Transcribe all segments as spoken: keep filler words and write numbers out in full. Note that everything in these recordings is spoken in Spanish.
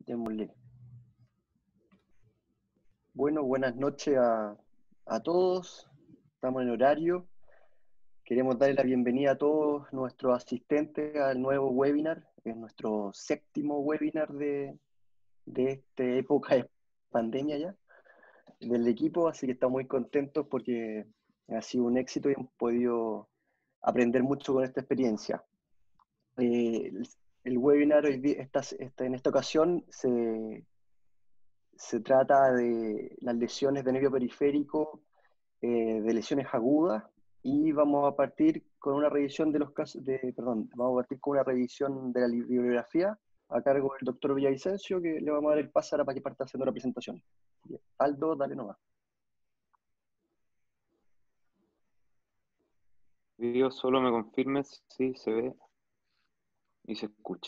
Démosle. Bueno, buenas noches a, a todos. Estamos en horario. Queremos darle la bienvenida a todos nuestros asistentes al nuevo webinar. Es nuestro séptimo webinar de, de esta época de pandemia ya, del equipo, así que estamos muy contentos porque ha sido un éxito y hemos podido aprender mucho con esta experiencia. Eh, el, el webinar hoy día, esta, esta, en esta ocasión se, se trata de las lesiones de nervio periférico, eh, de lesiones agudas, y vamos a partir con una revisión de los casos, de, perdón, vamos a partir con una revisión de la bibliografía a cargo del doctor Villavicencio, que le vamos a dar el pase ahora para que parta haciendo la presentación. Aldo, dale nomás. Video, solo me confirmes si se ve y se escucha.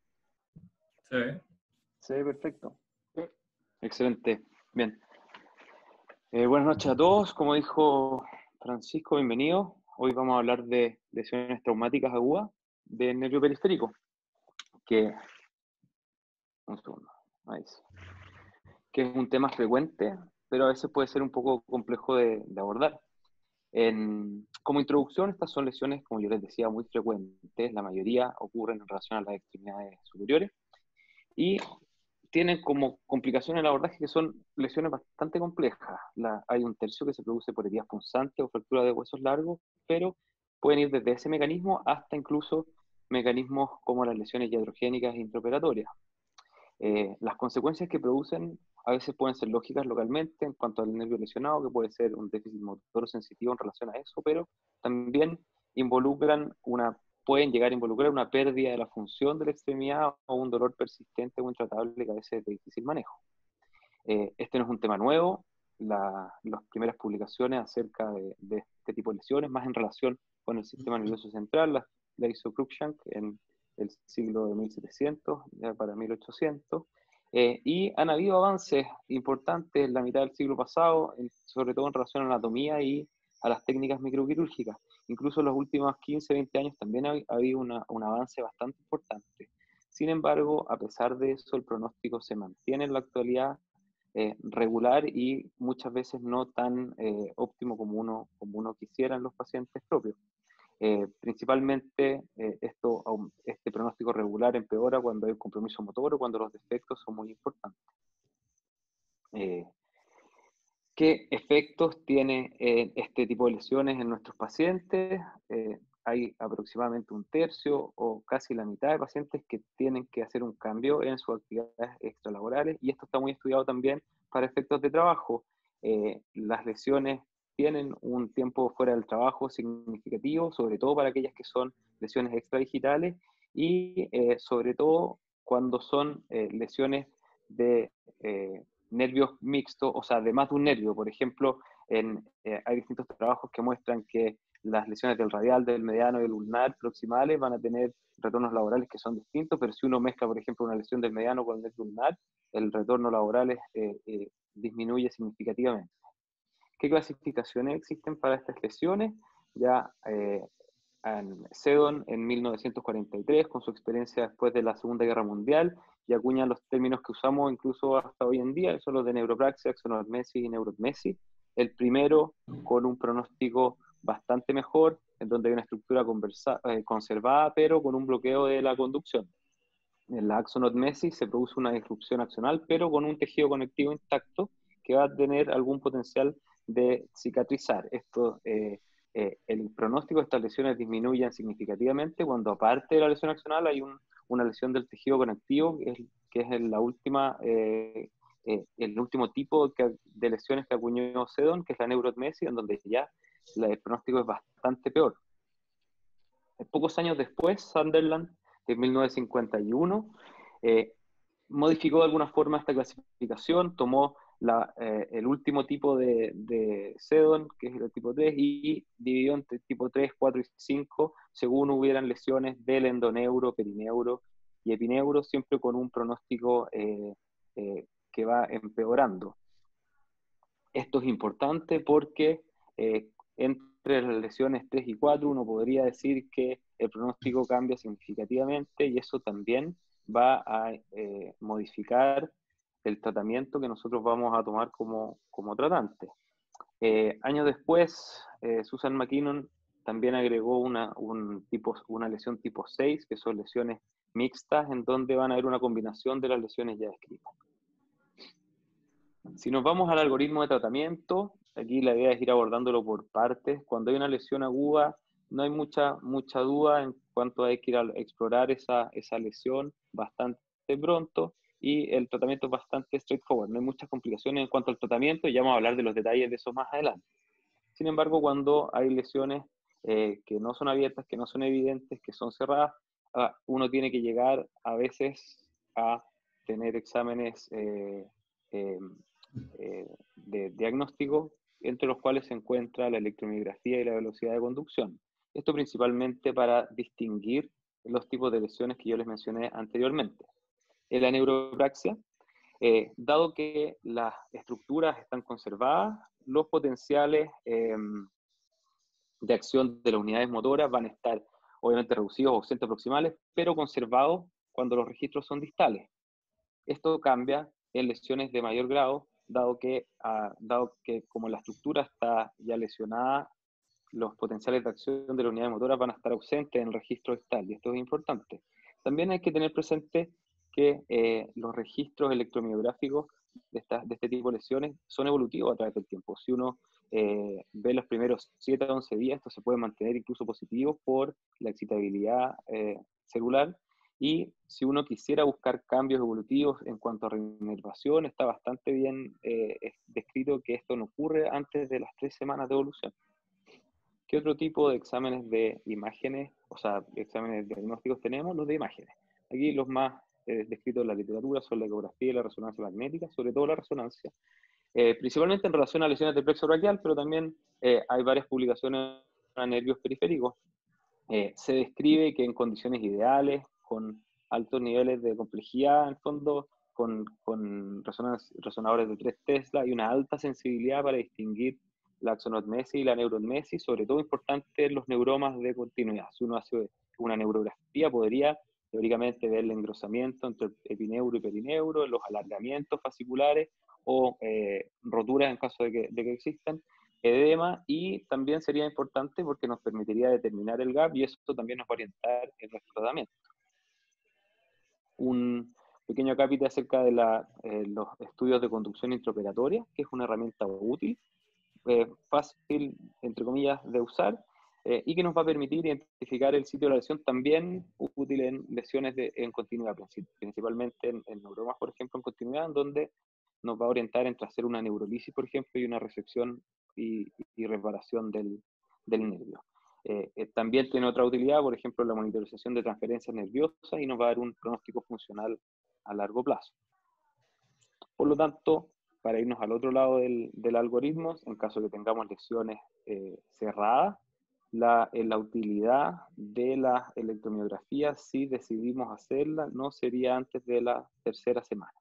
Se ve. Se ve perfecto. Excelente. Bien. Eh, buenas noches a todos. Como dijo Francisco, bienvenido. Hoy vamos a hablar de lesiones traumáticas agudas del nervio periférico. Que, un segundo, ahí sí. Que es un tema frecuente, pero a veces puede ser un poco complejo de, de abordar. En, como introducción, estas son lesiones, como yo les decía, muy frecuentes. La mayoría ocurren en relación a las extremidades superiores y tienen como complicación el abordaje que son lesiones bastante complejas. La, hay un tercio que se produce por heridas punzantes o fractura de huesos largos, pero pueden ir desde ese mecanismo hasta incluso mecanismos como las lesiones iatrogénicas e intraoperatorias. Eh, las consecuencias que producen a veces pueden ser lógicas localmente en cuanto al nervio lesionado, que puede ser un déficit motor sensitivo en relación a eso, pero también involucran una, pueden llegar a involucrar una pérdida de la función de la extremidad o un dolor persistente o intratable que a veces es de difícil manejo. Eh, este no es un tema nuevo. La, las primeras publicaciones acerca de, de este tipo de lesiones, más en relación con el sistema nervioso central, la, la hizo Cruikshank en el siglo de mil setecientos, ya para mil ochocientos, eh, y han habido avances importantes en la mitad del siglo pasado, en, sobre todo en relación a la anatomía y a las técnicas microquirúrgicas. Incluso en los últimos quince, veinte años también ha, ha habido una, un avance bastante importante. Sin embargo, a pesar de eso, el pronóstico se mantiene en la actualidad eh, regular y muchas veces no tan eh, óptimo como uno, como uno quisiera en los pacientes propios. Eh, principalmente eh, esto, este pronóstico regular empeora cuando hay un compromiso motor o cuando los defectos son muy importantes. Eh, ¿Qué efectos tiene eh, este tipo de lesiones en nuestros pacientes? Eh, hay aproximadamente un tercio o casi la mitad de pacientes que tienen que hacer un cambio en sus actividades extralaborales, y esto está muy estudiado también para efectos de trabajo. Eh, las lesiones tienen un tiempo fuera del trabajo significativo, sobre todo para aquellas que son lesiones extradigitales y eh, sobre todo cuando son eh, lesiones de eh, nervios mixtos, o sea, de más de un nervio. Por ejemplo, en, eh, hay distintos trabajos que muestran que las lesiones del radial, del mediano y del ulnar proximales van a tener retornos laborales que son distintos, pero si uno mezcla, por ejemplo, una lesión del mediano con el nervio ulnar, el retorno laboral es, eh, eh, disminuye significativamente. ¿Qué clasificaciones existen para estas lesiones? Ya eh, en Seddon en mil novecientos cuarenta y tres, con su experiencia después de la Segunda Guerra Mundial, y acuñan los términos que usamos incluso hasta hoy en día, son los de neuropraxia, axonormesis y neurotmesis. El primero con un pronóstico bastante mejor, en donde hay una estructura conversa, eh, conservada, pero con un bloqueo de la conducción. En la axonotmesis se produce una disrupción axonal, pero con un tejido conectivo intacto que va a tener algún potencial de cicatrizar. Esto, eh, eh, el pronóstico de estas lesiones disminuye significativamente cuando, aparte de la lesión axonal, hay un, una lesión del tejido conectivo, que es, que es la última, eh, eh, el último tipo que, de lesiones que acuñó Seddon, que es la neurotmesis, en donde ya la, el pronóstico es bastante peor. Pocos años después, Sunderland, en mil novecientos cincuenta y uno, eh, modificó de alguna forma esta clasificación, tomó la, eh, el último tipo de, de Seddon, que es el tipo tres, y dividió entre tipo tres, cuatro y cinco, según hubieran lesiones del endoneuro, perineuro y epineuro, siempre con un pronóstico eh, eh, que va empeorando. Esto es importante porque eh, entre las lesiones tres y cuatro uno podría decir que el pronóstico cambia significativamente, y eso también va a eh, modificar el tratamiento que nosotros vamos a tomar como, como tratante. Eh, años después, eh, Susan McKinnon también agregó una, un tipo, una lesión tipo seis, que son lesiones mixtas, en donde van a haber una combinación de las lesiones ya descritas. Si nos vamos al algoritmo de tratamiento, aquí la idea es ir abordándolo por partes. Cuando hay una lesión aguda, no hay mucha, mucha duda en cuanto hay que ir a explorar esa, esa lesión bastante pronto, y el tratamiento es bastante straightforward. No hay muchas complicaciones en cuanto al tratamiento, y ya vamos a hablar de los detalles de eso más adelante. Sin embargo, cuando hay lesiones eh, que no son abiertas, que no son evidentes, que son cerradas, uh, uno tiene que llegar a veces a tener exámenes eh, eh, eh, de diagnóstico, entre los cuales se encuentra la electromiografía y la velocidad de conducción. Esto principalmente para distinguir los tipos de lesiones que yo les mencioné anteriormente. En la neuropraxia, eh, dado que las estructuras están conservadas, los potenciales eh, de acción de las unidades motoras van a estar obviamente reducidos o ausentes proximales, pero conservados cuando los registros son distales. Esto cambia en lesiones de mayor grado, dado que, uh, dado que como la estructura está ya lesionada, los potenciales de acción de las unidades motoras van a estar ausentes en el registro distal, y esto es importante. También hay que tener presente que eh, los registros electromiográficos de, esta, de este tipo de lesiones son evolutivos a través del tiempo. Si uno eh, ve los primeros siete a once días, esto se puede mantener incluso positivo por la excitabilidad eh, celular, y si uno quisiera buscar cambios evolutivos en cuanto a reinervación, está bastante bien eh, descrito que esto no ocurre antes de las tres semanas de evolución. ¿Qué otro tipo de exámenes de imágenes, o sea, exámenes diagnósticos tenemos? Los de imágenes. Aquí los más eh, descritos en la literatura son la ecografía y la resonancia magnética, sobre todo la resonancia, eh, principalmente en relación a lesiones de plexo braquial, pero también eh, hay varias publicaciones a nervios periféricos. Eh, se describe que en condiciones ideales, con altos niveles de complejidad, en fondo, con, con resonadores de tres Tesla y una alta sensibilidad para distinguir la axonotmesis y la neurotmesis, sobre todo importante en los neuromas de continuidad. Si uno hace una neurografía, podría teóricamente ver el engrosamiento entre epineuro y perineuro, los alargamientos fasciculares o eh, roturas en caso de que, de que existan, edema, y también sería importante porque nos permitiría determinar el gap, y eso también nos va a orientar en nuestro tratamiento. Un pequeño capítulo acerca de la, eh, los estudios de conducción intraoperatoria, que es una herramienta útil, eh, fácil, entre comillas, de usar, eh, y que nos va a permitir identificar el sitio de la lesión, también útil en lesiones de, en continuidad, principalmente en, en neuromas, por ejemplo, en continuidad, donde nos va a orientar entre hacer una neurolisis, por ejemplo, y una resección y, y reparación del, del nervio. Eh, eh, también tiene otra utilidad, por ejemplo, la monitorización de transferencias nerviosas, y nos va a dar un pronóstico funcional a largo plazo. Por lo tanto, para irnos al otro lado del, del algoritmo, en caso de que tengamos lesiones eh, cerradas, la, la utilidad de la electromiografía, si decidimos hacerla, no sería antes de la tercera semana.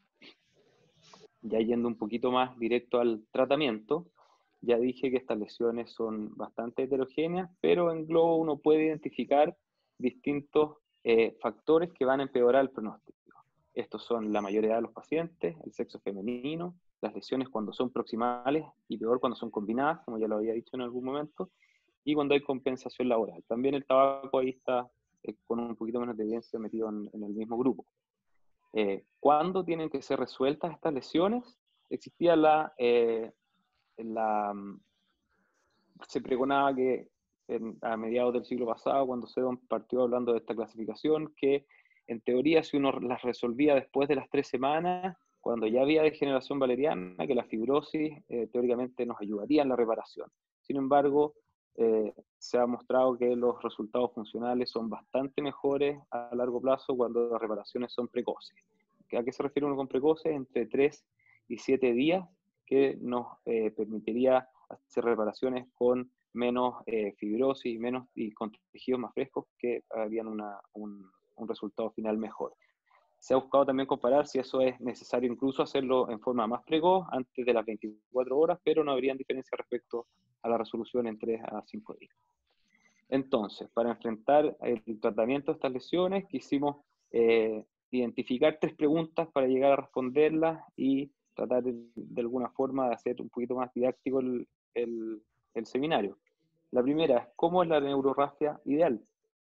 Ya yendo un poquito más directo al tratamiento, ya dije que estas lesiones son bastante heterogéneas, pero en globo uno puede identificar distintos eh, factores que van a empeorar el pronóstico. Estos son la mayoría de los pacientes, el sexo femenino, las lesiones cuando son proximales y peor cuando son combinadas, como ya lo había dicho en algún momento, y cuando hay compensación laboral. También el tabaco ahí está eh, con un poquito menos de evidencia metido en, en el mismo grupo. Eh, ¿Cuándo tienen que ser resueltas estas lesiones? Existía la, eh, la se pregonaba que en, a mediados del siglo pasado, cuando Sedon partió hablando de esta clasificación, que en teoría si uno las resolvía después de las tres semanas, cuando ya había degeneración valeriana, que la fibrosis eh, teóricamente nos ayudaría en la reparación. Sin embargo, eh, se ha mostrado que los resultados funcionales son bastante mejores a largo plazo cuando las reparaciones son precoces. ¿A qué se refiere uno con precoces? Entre tres y siete días, que nos eh, permitiría hacer reparaciones con menos eh, fibrosis menos, y con tejidos más frescos que harían una, un, un resultado final mejor. Se ha buscado también comparar si eso es necesario incluso hacerlo en forma más precoz, antes de las veinticuatro horas, pero no habrían diferencia respecto a la resolución en tres a cinco días. Entonces, para enfrentar el tratamiento de estas lesiones, quisimos eh, identificar tres preguntas para llegar a responderlas y tratar de, de alguna forma de hacer un poquito más didáctico el, el, el seminario. La primera es, ¿cómo es la neurorrafia ideal?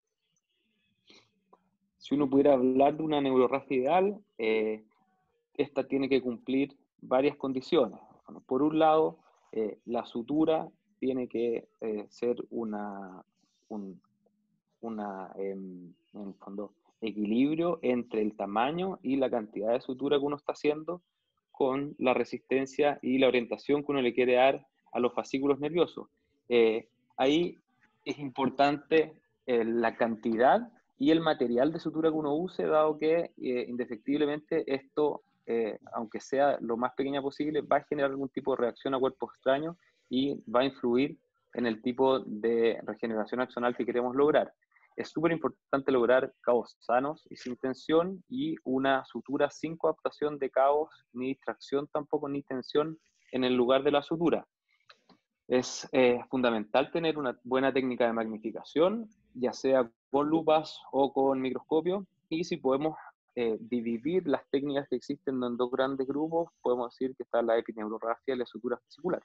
Si uno pudiera hablar de una neurorrafia ideal, eh, esta tiene que cumplir varias condiciones. Bueno, por un lado, eh, la sutura tiene que eh, ser una, un, una eh, en el fondo, equilibrio entre el tamaño y la cantidad de sutura que uno está haciendo con la resistencia y la orientación que uno le quiere dar a los fascículos nerviosos. Eh, ahí es importante eh, la cantidad y el material de sutura que uno use, dado que eh, indefectiblemente esto, eh, aunque sea lo más pequeña posible, va a generar algún tipo de reacción a cuerpos extraños y va a influir en el tipo de regeneración axonal que queremos lograr. Es súper importante lograr cabos sanos y sin tensión, y una sutura sin coaptación de cabos, ni distracción tampoco, ni tensión en el lugar de la sutura. Es eh, fundamental tener una buena técnica de magnificación, ya sea con lupas o con microscopio, y si podemos eh, dividir las técnicas que existen en dos grandes grupos, podemos decir que está la epineurorrafia y la sutura fascicular.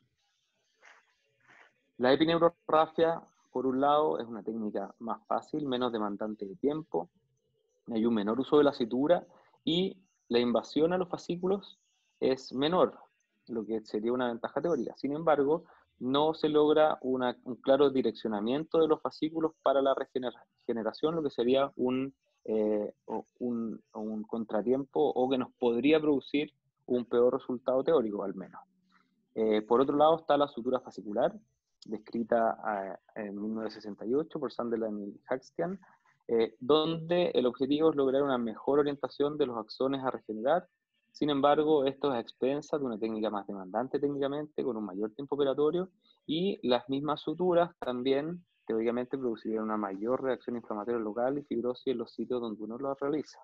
La epineurorrafia, por un lado, es una técnica más fácil, menos demandante de tiempo, hay un menor uso de la sutura y la invasión a los fascículos es menor, lo que sería una ventaja teórica. Sin embargo, no se logra una, un claro direccionamiento de los fascículos para la regeneración, lo que sería un, eh, un, un contratiempo o que nos podría producir un peor resultado teórico, al menos. Eh, por otro lado está la sutura fascicular, descrita a, en mil novecientos sesenta y ocho por Sunderland y Haxtian, eh, donde el objetivo es lograr una mejor orientación de los axones a regenerar. Sin embargo, esto es a expensas de una técnica más demandante técnicamente, con un mayor tiempo operatorio, y las mismas suturas también teóricamente producirían una mayor reacción inflamatoria local y fibrosis en los sitios donde uno lo realiza.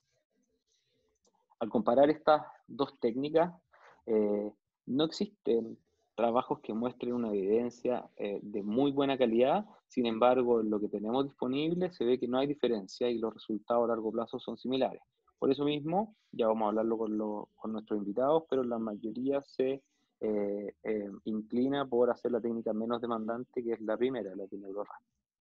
Al comparar estas dos técnicas, eh, no existen trabajos que muestren una evidencia eh, de muy buena calidad. Sin embargo, en lo que tenemos disponible se ve que no hay diferencia y los resultados a largo plazo son similares. Por eso mismo, ya vamos a hablarlo con, lo, con nuestros invitados, pero la mayoría se eh, eh, inclina por hacer la técnica menos demandante, que es la primera, la epineurorrafia.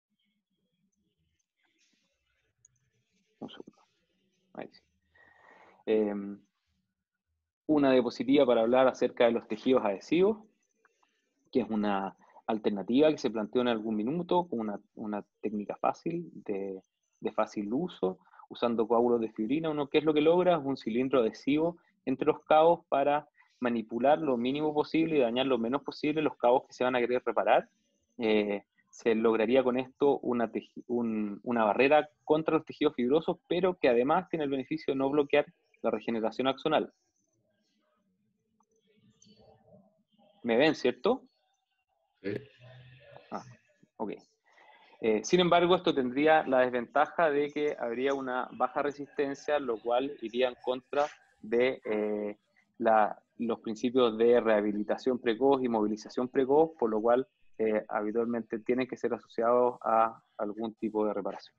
Un segundo. Ahí sí. Eh, una diapositiva para hablar acerca de los tejidos adhesivos, que es una alternativa que se planteó en algún minuto, con una, una técnica fácil, de, de fácil uso, usando coágulos de fibrina. Uno, ¿qué es lo que logra? Es un cilindro adhesivo entre los cabos para manipular lo mínimo posible y dañar lo menos posible los cabos que se van a querer reparar. Eh, se lograría con esto una, un, una barrera contra los tejidos fibrosos, pero que además tiene el beneficio de no bloquear la regeneración axonal. ¿Me ven, cierto? Sí. Ah, ok. Eh, sin embargo, esto tendría la desventaja de que habría una baja resistencia, lo cual iría en contra de eh, la, los principios de rehabilitación precoz y movilización precoz, por lo cual eh, habitualmente tienen que ser asociados a algún tipo de reparación.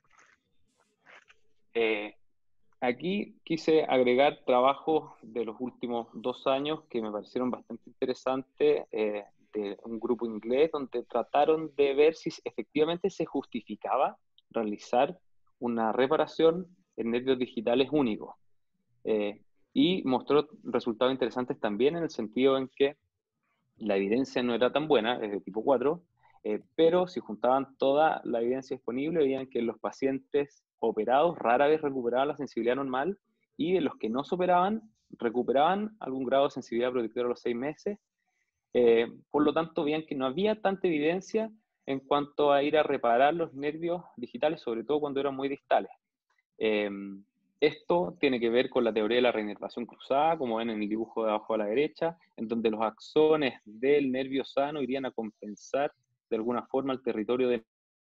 Eh, aquí quise agregar trabajos de los últimos dos años que me parecieron bastante interesantes, eh, de un grupo inglés, donde trataron de ver si efectivamente se justificaba realizar una reparación en nervios digitales únicos. Eh, y mostró resultados interesantes también en el sentido en que la evidencia no era tan buena, es de tipo cuatro, eh, pero si juntaban toda la evidencia disponible, veían que los pacientes operados rara vez recuperaban la sensibilidad normal, y de los que no se operaban, recuperaban algún grado de sensibilidad protectora a los seis meses. Eh, por lo tanto, veían que no había tanta evidencia en cuanto a ir a reparar los nervios digitales, sobre todo cuando eran muy distales. Eh, esto tiene que ver con la teoría de la reinervación cruzada, como ven en el dibujo de abajo a la derecha, en donde los axones del nervio sano irían a compensar de alguna forma el territorio del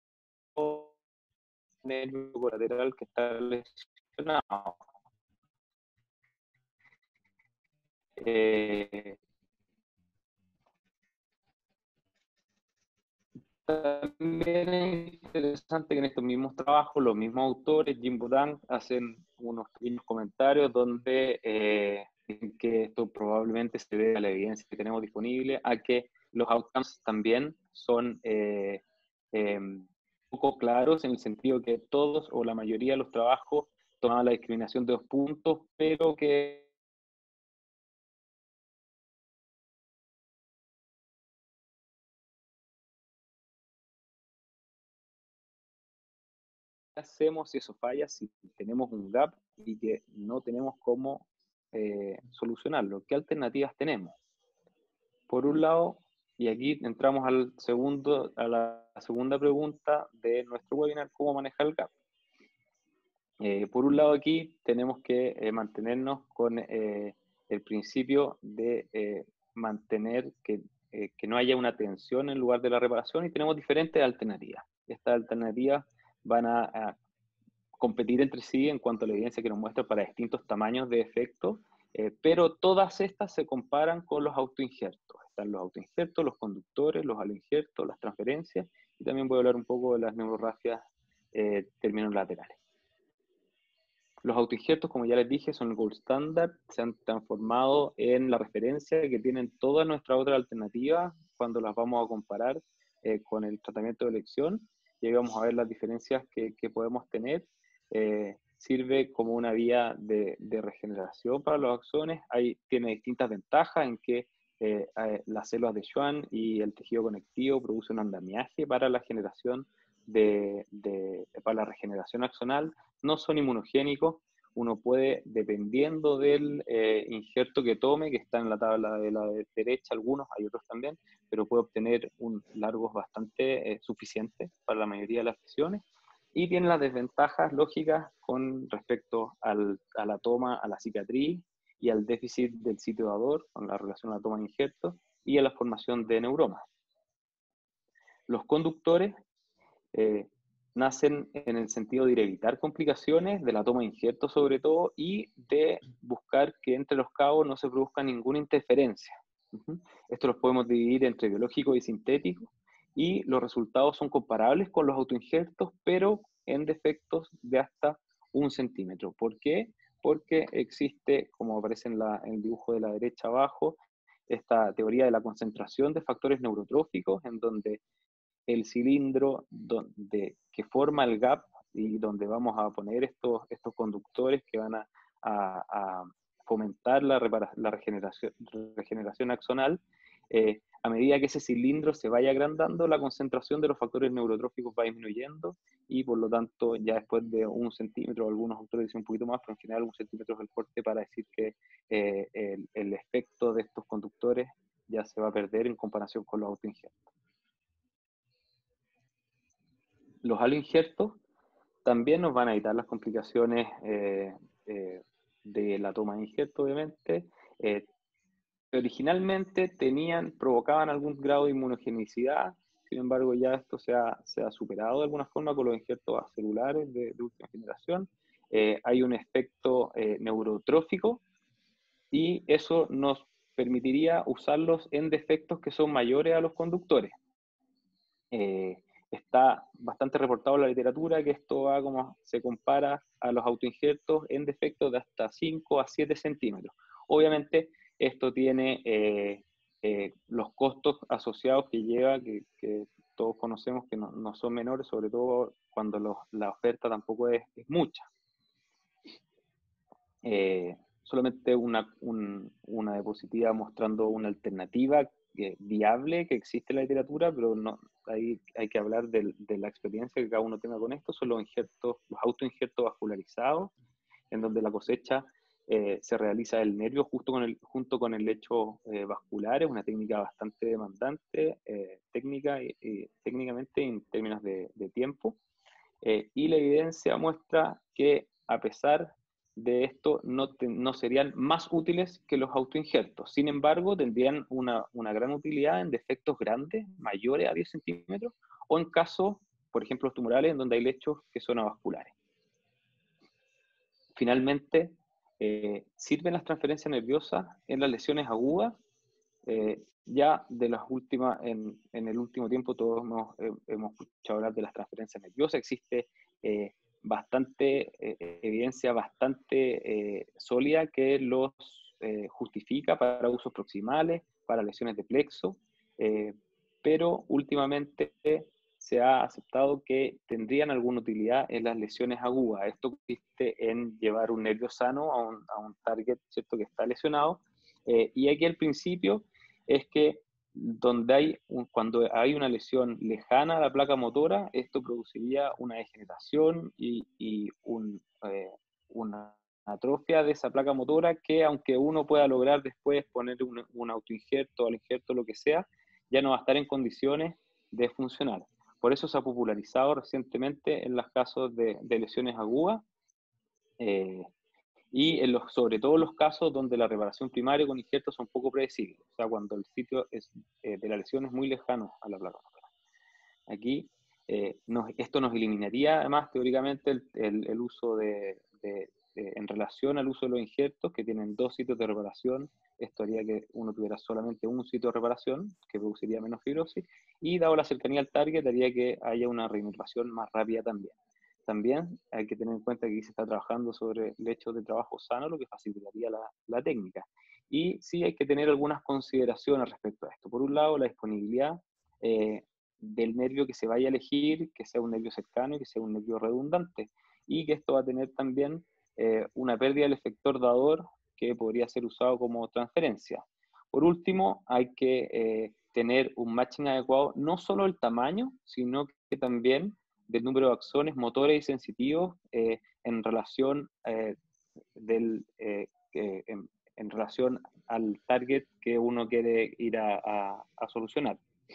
nervio colateral que está lesionado. Eh, también es interesante que en estos mismos trabajos, los mismos autores, Jimbo Dang, hacen unos pequeños comentarios donde eh, dicen que esto probablemente se debe a la evidencia que tenemos disponible, a que los outcomes también son eh, eh, poco claros en el sentido que todos o la mayoría de los trabajos tomaban la discriminación de dos puntos, pero que hacemos si eso falla, si tenemos un gap y que no tenemos cómo eh, solucionarlo. ¿Qué alternativas tenemos? Por un lado, y aquí entramos al segundo, a la segunda pregunta de nuestro webinar, ¿cómo manejar el gap? Eh, por un lado aquí tenemos que eh, mantenernos con eh, el principio de eh, mantener que, eh, que no haya una tensión en lugar de la reparación, y tenemos diferentes alternativas. Estas alternativas van a, a competir entre sí en cuanto a la evidencia que nos muestra para distintos tamaños de efectos, eh, pero todas estas se comparan con los autoinjertos. Están los autoinjertos, los conductores, los aloinjertos, las transferencias, y también voy a hablar un poco de las neurorrafias eh, términos laterales. Los autoinjertos, como ya les dije, son el gold standard, se han transformado en la referencia que tienen todas nuestras otras alternativas cuando las vamos a comparar eh, con el tratamiento de elección, y ahí vamos a ver las diferencias que, que podemos tener. Eh, sirve como una vía de, de regeneración para los axones. Ahí tiene distintas ventajas en que eh, eh, las células de Schwann y el tejido conectivo producen un andamiaje para la generación de, de, para la regeneración axonal. No son inmunogénicos. Uno puede, dependiendo del eh, injerto que tome, que está en la tabla de la derecha, algunos, hay otros también, pero puede obtener un largos bastante eh, suficientes para la mayoría de las lesiones. Y tiene las desventajas lógicas con respecto al, a la toma, a la cicatriz y al déficit del sitio dador, con la relación a la toma de injertos, y a la formación de neuromas. Los conductores eh, nacen en el sentido de ir a evitar complicaciones de la toma de injertos sobre todo, y de buscar que entre los cabos no se produzca ninguna interferencia. Uh-huh. Esto los podemos dividir entre biológico y sintético, y los resultados son comparables con los autoinjertos, pero en defectos de hasta un centímetro. ¿Por qué? Porque existe, como aparece en, la, en el dibujo de la derecha abajo, esta teoría de la concentración de factores neurotróficos, en donde el cilindro donde, que forma el gap y donde vamos a poner estos, estos conductores que van a, a, a fomentar la, la regeneración, regeneración axonal, eh, a medida que ese cilindro se vaya agrandando, la concentración de los factores neurotróficos va disminuyendo, y por lo tanto ya después de un centímetro, algunos autores dicen un poquito más, pero en general un centímetro es el corte para decir que eh, el, el efecto de estos conductores ya se va a perder en comparación con los autoinjertos. Los aloinjertos también nos van a evitar las complicaciones eh, eh, de la toma de injerto, obviamente. Eh, originalmente tenían, provocaban algún grado de inmunogenicidad, sin embargo ya esto se ha, se ha superado de alguna forma con los injertos celulares de, de última generación. Eh, hay un efecto eh, neurotrófico, y eso nos permitiría usarlos en defectos que son mayores a los conductores. Eh, Está bastante reportado en la literatura que esto va como se compara a los autoinjertos en defectos de hasta cinco a siete centímetros. Obviamente esto tiene eh, eh, los costos asociados que lleva, que, que todos conocemos que no, no son menores, sobre todo cuando los, la oferta tampoco es, es mucha. Eh, solamente una, un, una diapositiva mostrando una alternativa eh, viable que existe en la literatura, pero no, hay, hay que hablar de, de la experiencia que cada uno tenga con esto. Son los injertos, los autoinjertos vascularizados, en donde la cosecha eh, se realiza el nervio justo con el, junto con el lecho eh, vascular. Es una técnica bastante demandante, eh, técnica y, y, técnicamente en términos de, de tiempo, eh, y la evidencia muestra que a pesar de esto no, te, no serían más útiles que los autoinjertos. Sin embargo, tendrían una, una gran utilidad en defectos grandes, mayores a diez centímetros, o en casos, por ejemplo, tumorales, en donde hay lechos que son avasculares. Finalmente, eh, ¿sirven las transferencias nerviosas en las lesiones agudas? Eh, ya de las últimas, en, en el último tiempo todos hemos, eh, hemos escuchado hablar de las transferencias nerviosas. Existe eh, bastante eh, evidencia bastante eh, sólida que los eh, justifica para usos proximales, para lesiones de plexo, eh, pero últimamente se ha aceptado que tendrían alguna utilidad en las lesiones agudas. Esto consiste en llevar un nervio sano a un, a un target, ¿cierto?, que está lesionado. Eh, y aquí el principio es que donde hay un, cuando hay una lesión lejana a la placa motora, esto produciría una degeneración y, y un, eh, una atrofia de esa placa motora que, aunque uno pueda lograr después poner un, un autoinjerto, al injerto, lo que sea, ya no va a estar en condiciones de funcionar. Por eso se ha popularizado recientemente en los casos de, de lesiones agudas, eh, y en los, sobre todo en los casos donde la reparación primaria con injertos son poco predecibles, o sea, cuando el sitio es, eh, de la lesión es muy lejano a la placa motora. Aquí, eh, nos, esto nos eliminaría además teóricamente el, el, el uso de, de, de, en relación al uso de los injertos, que tienen dos sitios de reparación. Esto haría que uno tuviera solamente un sitio de reparación, que produciría menos fibrosis, y dado la cercanía al target, haría que haya una reinervación más rápida también. También hay que tener en cuenta que aquí se está trabajando sobre el hecho de trabajo sano, lo que facilitaría la, la técnica. Y sí hay que tener algunas consideraciones respecto a esto. Por un lado, la disponibilidad eh, del nervio que se vaya a elegir, que sea un nervio cercano y que sea un nervio redundante. Y que esto va a tener también eh, una pérdida del efector dador que podría ser usado como transferencia. Por último, hay que eh, tener un matching adecuado, no solo el tamaño, sino que también del número de axones motores y sensitivos eh, en relación eh, del eh, eh, en, en relación al target que uno quiere ir a, a, a solucionar.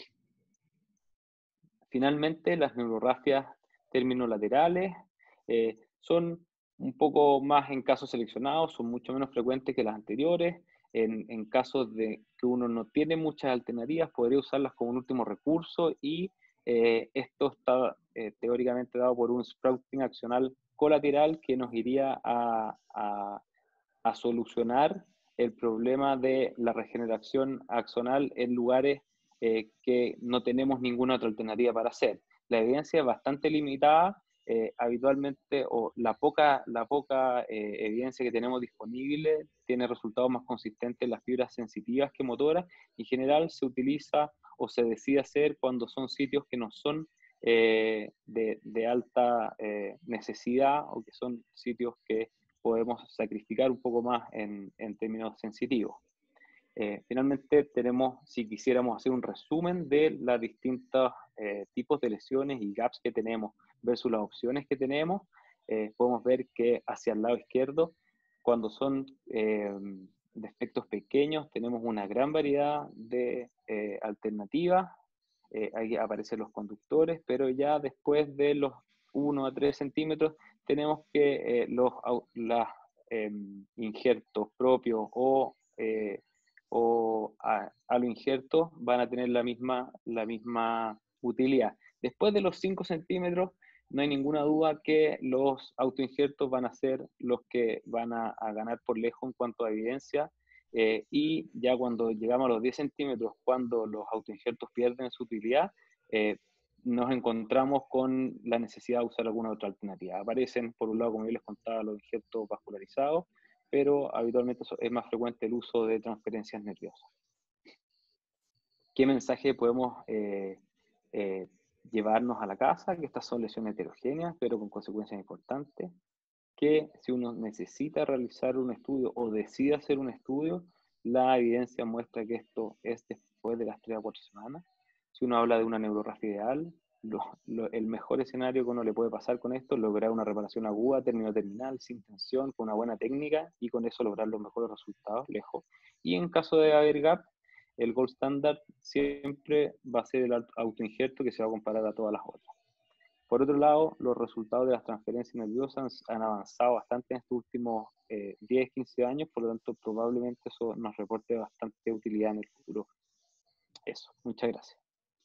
Finalmente, las neurorrafias terminolaterales eh, son un poco más en casos seleccionados, son mucho menos frecuentes que las anteriores. En, en casos de que uno no tiene muchas alternativas, podría usarlas como un último recurso, y eh, esto está eh, teóricamente dado por un sprouting accional colateral que nos iría a, a, a solucionar el problema de la regeneración axonal en lugares eh, que no tenemos ninguna otra alternativa para hacer. La evidencia es bastante limitada, eh, habitualmente, o la poca, la poca eh, evidencia que tenemos disponible tiene resultados más consistentes en las fibras sensitivas que motoras. En general se utiliza o se decide hacer cuando son sitios que no son eh, de, de alta eh, necesidad, o que son sitios que podemos sacrificar un poco más en, en términos sensitivos. Eh, finalmente tenemos, si quisiéramos hacer un resumen de los distintos eh, tipos de lesiones y gaps que tenemos versus las opciones que tenemos, eh, podemos ver que hacia el lado izquierdo, cuando son eh, defectos pequeños, tenemos una gran variedad de eh, alternativas. Eh, ahí aparecen los conductores, pero ya después de los uno a tres centímetros tenemos que eh, los las, eh, injertos propios o eh, o a, a los injertos van a tener la misma, la misma utilidad. Después de los cinco centímetros, no hay ninguna duda que los autoinjertos van a ser los que van a, a ganar por lejos en cuanto a evidencia, eh, y ya cuando llegamos a los diez centímetros, cuando los autoinjertos pierden su utilidad, eh, nos encontramos con la necesidad de usar alguna otra alternativa. Aparecen, por un lado, como yo les contaba, los injertos vascularizados, pero habitualmente es más frecuente el uso de transferencias nerviosas. ¿Qué mensaje podemos eh, eh, llevarnos a la casa? Que estas son lesiones heterogéneas, pero con consecuencias importantes. Que si uno necesita realizar un estudio o decide hacer un estudio, la evidencia muestra que esto es después de las tres a cuatro semanas. Si uno habla de una neurorrafia ideal, Lo, lo, el mejor escenario que uno le puede pasar con esto es lograr una reparación aguda, término terminal, sin tensión, con una buena técnica, y con eso lograr los mejores resultados lejos. Y en caso de haber gap, el gold standard siempre va a ser el autoinjerto, que se va a comparar a todas las otras. Por otro lado, los resultados de las transferencias nerviosas han avanzado bastante en estos últimos eh, diez a quince años, por lo tanto probablemente eso nos reporte bastante utilidad en el futuro. Eso, muchas gracias.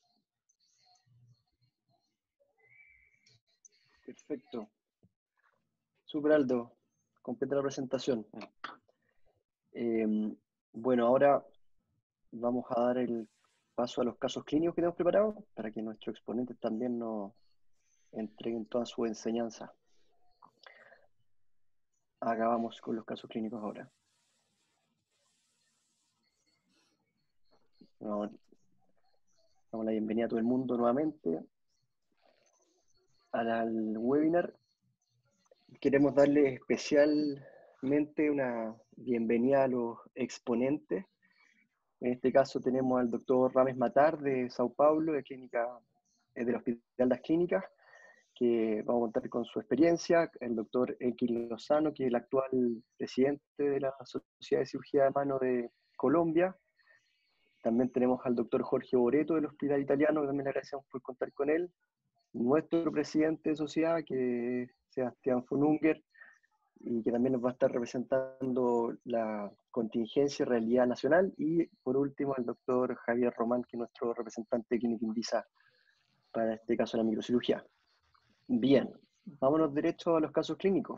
Perfecto. Super, Aldo. Completa la presentación. Eh, bueno, ahora vamos a dar el paso a los casos clínicos que tenemos preparados para que nuestros exponentes también nos entreguen toda su enseñanza. Acabamos con los casos clínicos ahora. Damos la bienvenida a todo el mundo nuevamente al webinar. Queremos darle especialmente una bienvenida a los exponentes. En este caso tenemos al doctor Rames Matar de Sao Paulo, de clínica, del Hospital Las Clínicas, que va a contar con su experiencia, el doctor X Lozano, que es el actual presidente de la Sociedad de Cirugía de Mano de Colombia. También tenemos al doctor Jorge Boreto del Hospital Italiano, que también le agradecemos por contar con él. Nuestro presidente de sociedad, que es Sebastián von Unger, y que también nos va a estar representando la contingencia y realidad nacional. Y por último, el doctor Javier Román, que es nuestro representante de Clínica Invisa para este caso de la microcirugía. Bien, vámonos derecho a los casos clínicos.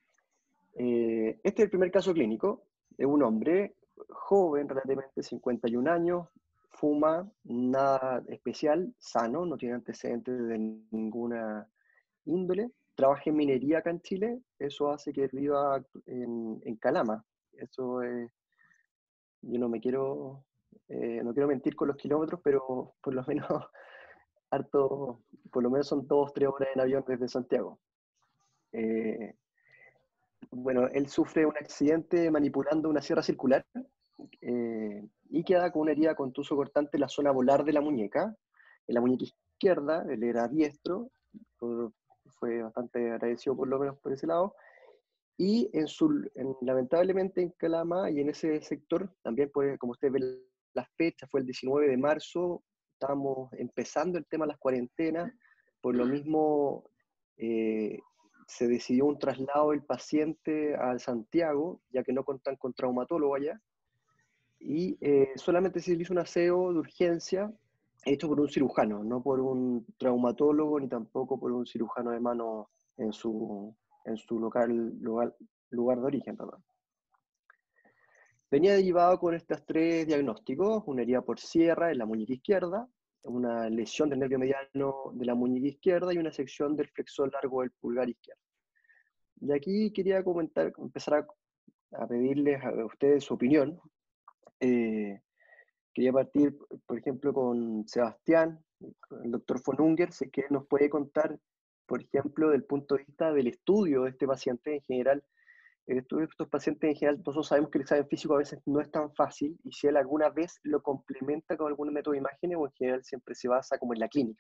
Eh, este es el primer caso clínico de un hombre joven, relativamente cincuenta y un años, fuma, nada especial, sano, no tiene antecedentes de ninguna índole, trabaja en minería acá en Chile, eso hace que viva en, en Calama. Eso es, yo no me quiero, eh, no quiero mentir con los kilómetros, pero por lo menos harto, por lo menos son dos, tres horas en avión desde Santiago. Eh, bueno, él sufre un accidente manipulando una sierra circular eh, y queda con una herida contuso cortante en la zona volar de la muñeca, en la muñeca izquierda. Él era diestro, por, fue bastante agradecido por lo menos por ese lado, y en su, en, lamentablemente en Calama y en ese sector, también por, como ustedes ven las fechas, fue el diecinueve de marzo, estábamos empezando el tema de las cuarentenas, por lo mismo eh, se decidió un traslado del paciente a Santiago, ya que no contan con traumatólogo allá, y eh, solamente se hizo un aseo de urgencia hecho por un cirujano, no por un traumatólogo ni tampoco por un cirujano de mano en su, en su local, lugar, lugar de origen. Perdón. Venía derivado con estos tres diagnósticos: una herida por sierra en la muñeca izquierda, una lesión del nervio mediano de la muñeca izquierda y una sección del flexor largo del pulgar izquierdo. Y aquí quería comentar, empezar a, a pedirles a ustedes su opinión. Eh, quería partir, por ejemplo, con Sebastián, con el doctor von Unger, si es que nos puede contar, por ejemplo, del punto de vista del estudio de este paciente en general. El estudio de estos pacientes en general, nosotros sabemos que el examen físico a veces no es tan fácil, y si él alguna vez lo complementa con algún método de imágenes, o en general siempre se basa como en la clínica.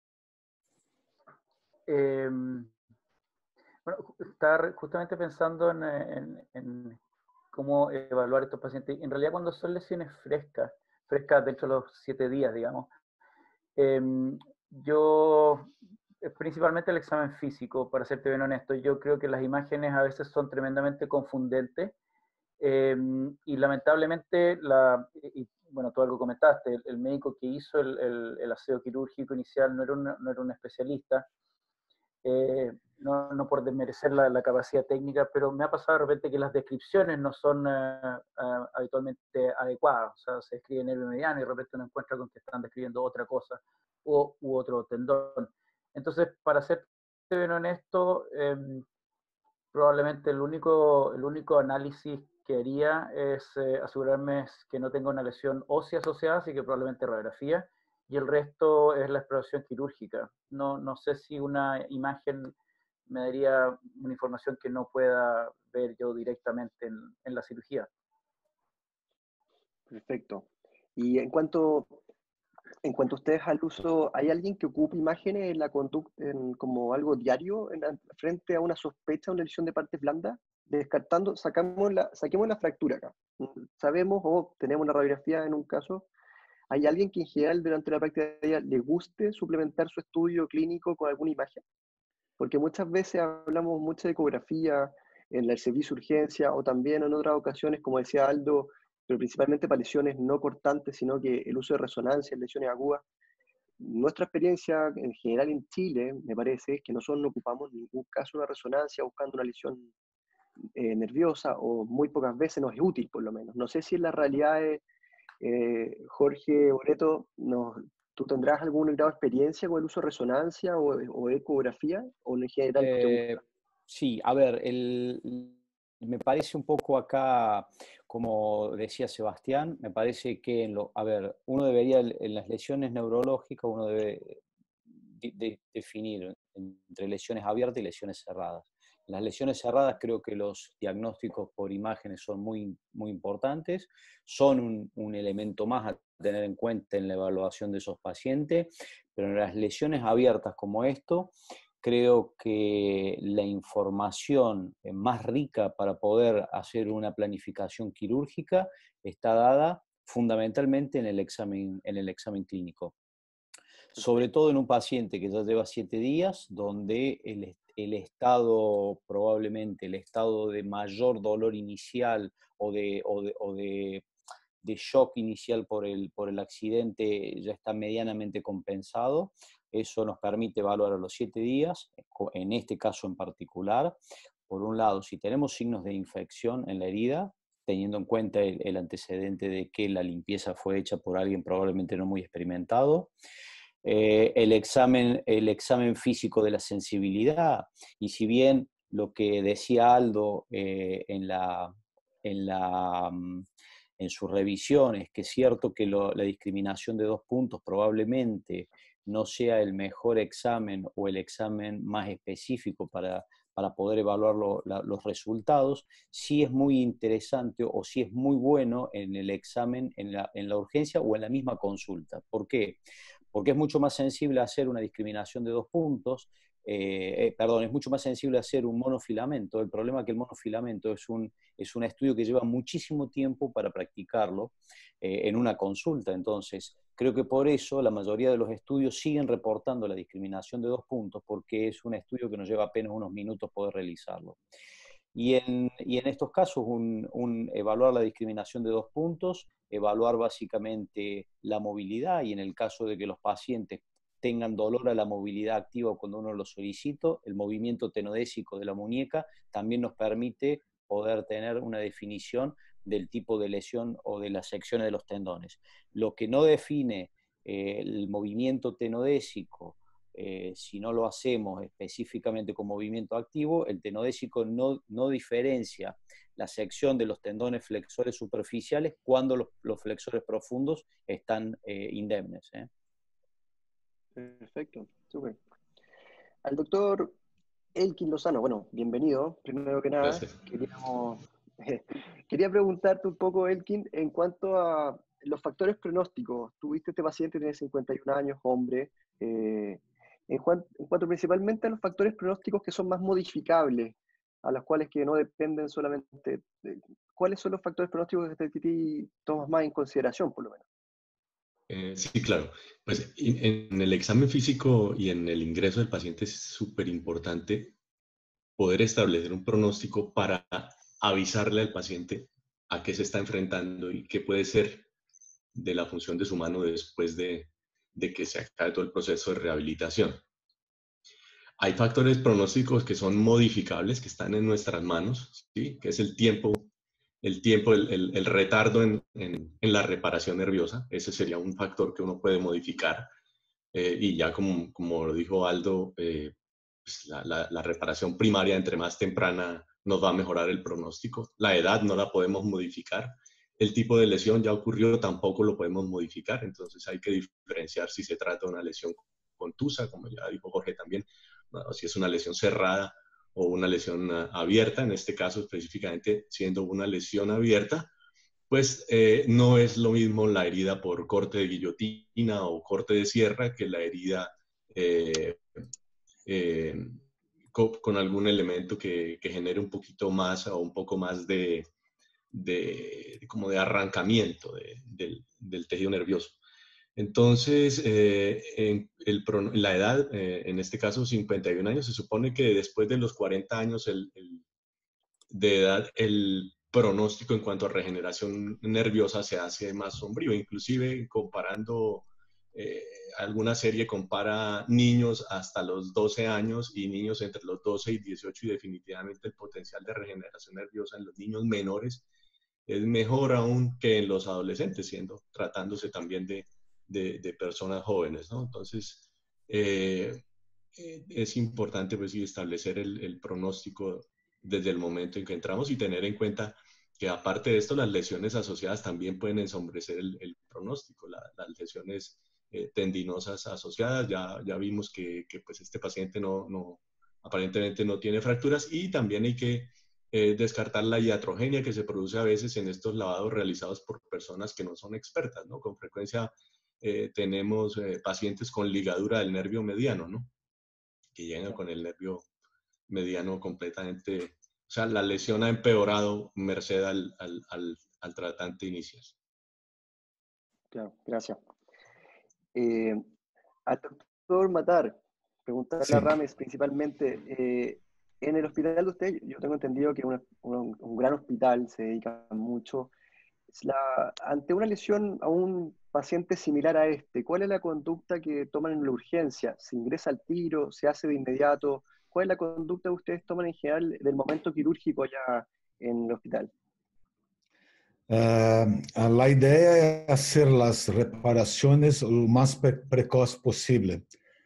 Eh, bueno, estar justamente pensando en, en, en cómo evaluar estos pacientes. En realidad, cuando son lesiones frescas, frescas dentro de los siete días, digamos, eh, yo, principalmente el examen físico, para serte bien honesto, yo creo que las imágenes a veces son tremendamente confundentes, eh, y lamentablemente, la, y, bueno, tú algo comentaste, el, el médico que hizo el, el, el aseo quirúrgico inicial no era un, no era un especialista. Eh, no, no por desmerecer la, la capacidad técnica, pero me ha pasado de repente que las descripciones no son uh, uh, habitualmente adecuadas. O sea, se escribe nervio mediano y de repente uno encuentra con que están describiendo otra cosa o, u otro tendón. Entonces, para ser bien honesto, eh, probablemente el único, el único análisis que haría es eh, asegurarme que no tenga una lesión ósea asociada, así que probablemente radiografía, y el resto es la exploración quirúrgica. No, no sé si una imagen me daría una información que no pueda ver yo directamente en, en la cirugía. Perfecto. Y en cuanto, en cuanto a ustedes al uso, ¿hay alguien que ocupe imágenes en la conducta en, como algo diario en la, frente a una sospecha, una lesión de partes blandas? Descartando, sacamos la, saquemos la fractura acá. Sabemos o tenemos una radiografía en un caso. ¿Hay alguien que en general durante la práctica de ella le guste suplementar su estudio clínico con alguna imagen? Porque muchas veces hablamos mucho de ecografía en el servicio de urgencia, o también en otras ocasiones, como decía Aldo, pero principalmente para lesiones no cortantes, sino que el uso de resonancia en lesiones agudas. Nuestra experiencia en general en Chile, me parece, es que nosotros no ocupamos en ningún caso una resonancia buscando una lesión eh, nerviosa, o muy pocas veces nos es útil, por lo menos. No sé si en las realidades Eh, Jorge Boreto, nos, ¿tú tendrás algún grado de experiencia con el uso de resonancia o, o ecografía? ¿O en general no te Eh, gusta? sí, a ver, el, me parece un poco acá, como decía Sebastián, me parece que, en lo, a ver, uno debería, en las lesiones neurológicas, uno debe de, de, definir entre lesiones abiertas y lesiones cerradas. En las lesiones cerradas creo que los diagnósticos por imágenes son muy, muy importantes, son un, un elemento más a tener en cuenta en la evaluación de esos pacientes, pero en las lesiones abiertas como esto, creo que la información más rica para poder hacer una planificación quirúrgica está dada fundamentalmente en el examen, en el examen clínico. Sobre todo en un paciente que ya lleva siete días, donde el, el estado, probablemente el estado de mayor dolor inicial o de, o de, o de, de shock inicial por el, por el accidente ya está medianamente compensado. Eso nos permite evaluar a los siete días, en este caso en particular. Por un lado, si tenemos signos de infección en la herida, teniendo en cuenta el, el antecedente de que la limpieza fue hecha por alguien probablemente no muy experimentado. Eh, el, examen, el examen físico de la sensibilidad, y si bien lo que decía Aldo eh, en, la, en, la, en sus revisiones, que es cierto que lo, la discriminación de dos puntos probablemente no sea el mejor examen o el examen más específico para, para poder evaluar lo, la, los resultados, sí es muy interesante o sí es muy bueno en el examen, en la, en la urgencia o en la misma consulta. ¿Por qué? Porque es mucho más sensible hacer una discriminación de dos puntos, eh, eh, perdón, es mucho más sensible hacer un monofilamento. El problema es que el monofilamento es un, es un estudio que lleva muchísimo tiempo para practicarlo eh, en una consulta. Entonces, creo que por eso la mayoría de los estudios siguen reportando la discriminación de dos puntos, porque es un estudio que nos lleva apenas unos minutos poder realizarlo. Y en, y en estos casos, un, un evaluar la discriminación de dos puntos, evaluar básicamente la movilidad, y en el caso de que los pacientes tengan dolor a la movilidad activa cuando uno lo solicita, el movimiento tenodésico de la muñeca también nos permite poder tener una definición del tipo de lesión o de las secciones de los tendones. Lo que no define eh, el movimiento tenodésico, Eh, si no lo hacemos específicamente con movimiento activo, el tenodésico no, no diferencia la sección de los tendones flexores superficiales cuando los, los flexores profundos están eh, indemnes. ¿eh? Perfecto, súper. Al doctor Elkin Lozano, bueno, bienvenido, primero que nada. Gracias. Queríamos, eh, quería preguntarte un poco, Elkin, en cuanto a los factores pronósticos. Tuviste este paciente, tiene cincuenta y un años, hombre, eh, en, cuanto, en cuanto principalmente a los factores pronósticos que son más modificables, a los cuales que no dependen solamente de, ¿cuáles son los factores pronósticos que te tomas más en consideración, por lo menos? Eh, sí, claro. Pues en el examen físico y en el ingreso del paciente es súper importante poder establecer un pronóstico para avisarle al paciente a qué se está enfrentando y qué puede ser de la función de su mano después de, de que se acabe todo el proceso de rehabilitación. Hay factores pronósticos que son modificables, que están en nuestras manos, ¿sí? Que es el tiempo, el, tiempo, el, el, el retardo en, en, en la reparación nerviosa. Ese sería un factor que uno puede modificar. Eh, y ya como, como lo dijo Aldo, eh, pues la, la, la reparación primaria, entre más temprana, nos va a mejorar el pronóstico. La edad no la podemos modificar. El tipo de lesión ya ocurrió, tampoco lo podemos modificar. Entonces hay que diferenciar si se trata de una lesión contusa, como ya dijo Jorge también, o si es una lesión cerrada o una lesión uh, abierta. En este caso específicamente, siendo una lesión abierta, pues eh, no es lo mismo la herida por corte de guillotina o corte de sierra que la herida eh, eh, con, con algún elemento que, que genere un poquito más o un poco más de, de como de arrancamiento de, de, del tejido nervioso. Entonces, eh, en el, la edad, eh, en este caso cincuenta y un años, se supone que después de los cuarenta años el, el, de edad, el pronóstico en cuanto a regeneración nerviosa se hace más sombrío. Inclusive comparando, eh, alguna serie compara niños hasta los doce años y niños entre los doce y dieciocho, y definitivamente el potencial de regeneración nerviosa en los niños menores es mejor aún que en los adolescentes, siendo, tratándose también de, de, de personas jóvenes, ¿no? Entonces, eh, es importante pues, sí, establecer el, el pronóstico desde el momento en que entramos y tener en cuenta que aparte de esto, las lesiones asociadas también pueden ensombrecer el, el pronóstico, la, las lesiones eh, tendinosas asociadas. Ya, ya vimos que, que pues este paciente no, no, aparentemente no tiene fracturas, y también hay que eh, descartar la iatrogenia que se produce a veces en estos lavados realizados por personas que no son expertas, ¿no? Con frecuencia eh, tenemos eh, pacientes con ligadura del nervio mediano, ¿no? Que llegan con el nervio mediano completamente, o sea, la lesión ha empeorado merced al, al, al, al tratante inicial. Claro, gracias. Eh, al doctor Matar, preguntarle Sí. a Rames principalmente, eh, en el hospital de usted, yo tengo entendido que es un, un, un gran hospital, se dedica mucho. La, ante una lesión a un paciente similar a este, ¿cuál es la conducta que toman en la urgencia? ¿Se ingresa al tiro? ¿Se hace de inmediato? ¿Cuál es la conducta que ustedes toman en general del momento quirúrgico allá en el hospital? Uh, la idea es hacer las reparaciones lo más pre precoz posible.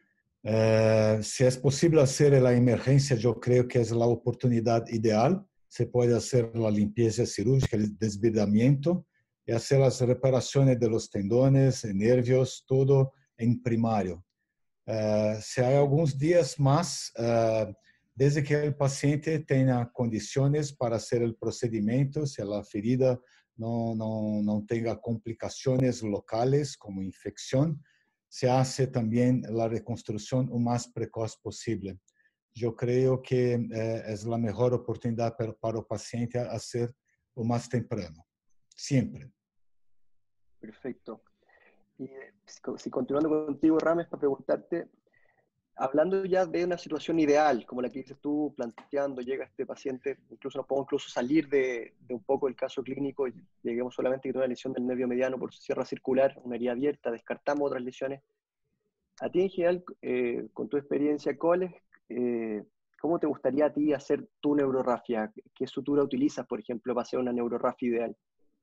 Uh, si es posible hacer la emergencia, yo creo que es la oportunidad ideal. Se puede hacer la limpieza cirúrgica, el desbridamiento, y hacer las reparaciones de los tendones, nervios, todo en primario. Uh, si hay algunos días más, uh, desde que el paciente tenga condiciones para hacer el procedimiento, si la ferida no, no, no tenga complicaciones locales como infección, se hace también la reconstrucción lo más precoz posible. Yo creo que eh, es la mejor oportunidad para, para el paciente hacer lo más temprano, siempre. Perfecto. Y si continuando contigo, Rames, para preguntarte, hablando ya de una situación ideal, como la que dices tú, planteando, llega este paciente, incluso nos podemos incluso salir de, de un poco el caso clínico, y lleguemos solamente a una lesión del nervio mediano por sierra circular, una herida abierta, descartamos otras lesiones. A ti en general, eh, con tu experiencia, ¿cuál es, eh, ¿cómo te gustaría a ti hacer tu neurorrafia? ¿Qué sutura utilizas, por ejemplo, para hacer una neurorrafia ideal?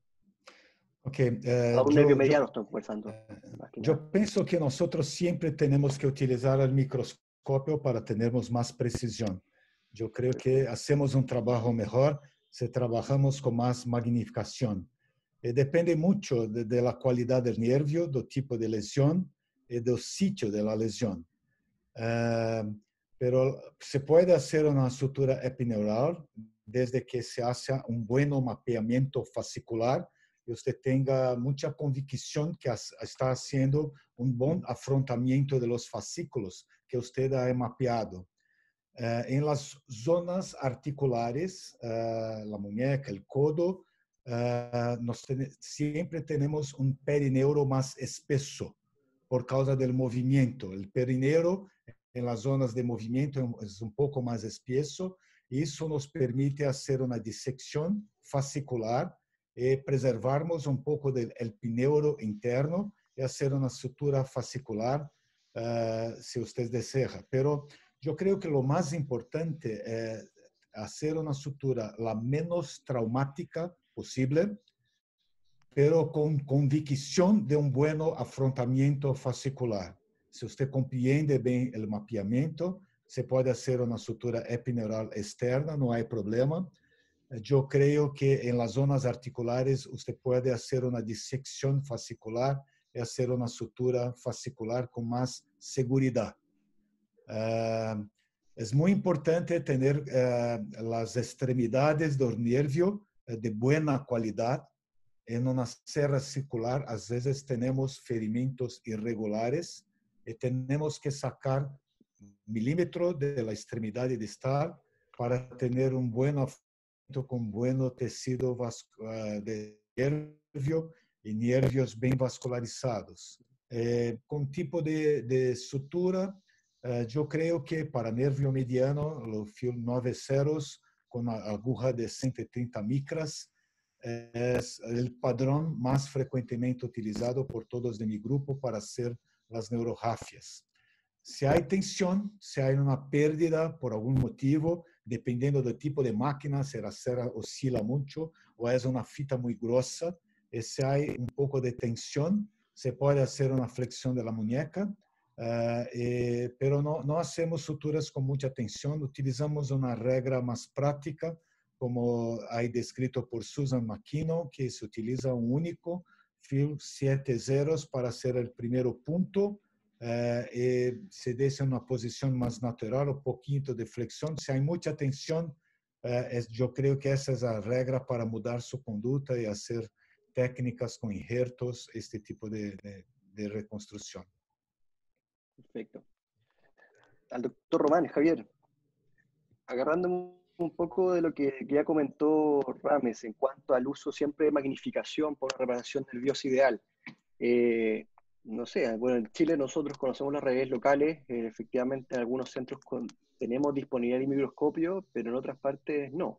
Okay, uh, A un yo, nervio mediano yo, estoy conversando. Uh, yo pienso que nosotros siempre tenemos que utilizar el microscopio para tener más precisión. Yo creo que hacemos un trabajo mejor si trabajamos con más magnificación. Y depende mucho de, de la calidad del nervio, del tipo de lesión y del sitio de la lesión. Uh, pero se puede hacer una sutura epineural desde que se hace un buen mapeamiento fascicular y usted tenga mucha convicción que está haciendo un buen afrontamiento de los fascículos que usted ha mapeado. Uh, en las zonas articulares, uh, la muñeca, el codo, uh, nos ten siempre tenemos un perineuro más espeso por causa del movimiento. El perineuro en las zonas de movimiento es un poco más espeso y eso nos permite hacer una disección fascicular y preservarmos un poco del el pineuro interno y hacer una sutura fascicular uh, si usted desea. Pero yo creo que lo más importante es hacer una sutura la menos traumática posible, pero con convicción de un buen afrontamiento fascicular. Si usted comprende bien el mapeamiento, se puede hacer una sutura epineural externa, no hay problema. Yo creo que en las zonas articulares usted puede hacer una disección fascicular y hacer una sutura fascicular con más seguridad. Uh, es muy importante tener uh, las extremidades del nervio uh, de buena calidad. En una serra circular, a veces tenemos ferimentos irregulares y tenemos que sacar milímetros de la extremidad distal para tener un buen afrontamiento con buen tejido de nervio y nervios bien vascularizados. Eh, con tipo de, de sutura, eh, yo creo que para nervio mediano, los nueve ceros con aguja de ciento treinta micras, es el padrón más frecuentemente utilizado por todos de mi grupo para hacer las neurorafias. Si hay tensión, si hay una pérdida por algún motivo, dependiendo del tipo de máquina, si la cera oscila mucho o es una fita muy gruesa, y si hay un poco de tensión, se puede hacer una flexión de la muñeca, uh, eh, pero no, no hacemos suturas con mucha tensión, utilizamos una regla más práctica, como hay descrito por Susan McKinnon, que se utiliza un único fil siete ceros para hacer el primer punto, eh, y se deja una posición más natural, un poquito de flexión. Si hay mucha tensión, eh, es, yo creo que esa es la regla para mudar su conducta y hacer técnicas con injertos, este tipo de, de, de reconstrucción. Perfecto. Al doctor Román, Javier, agarrando un poco de lo que ya comentó Rames en cuanto al uso siempre de magnificación por una reparación nerviosa ideal. Eh, no sé, bueno, en Chile nosotros conocemos las redes locales, eh, efectivamente en algunos centros con, tenemos disponibilidad de microscopio, pero en otras partes no.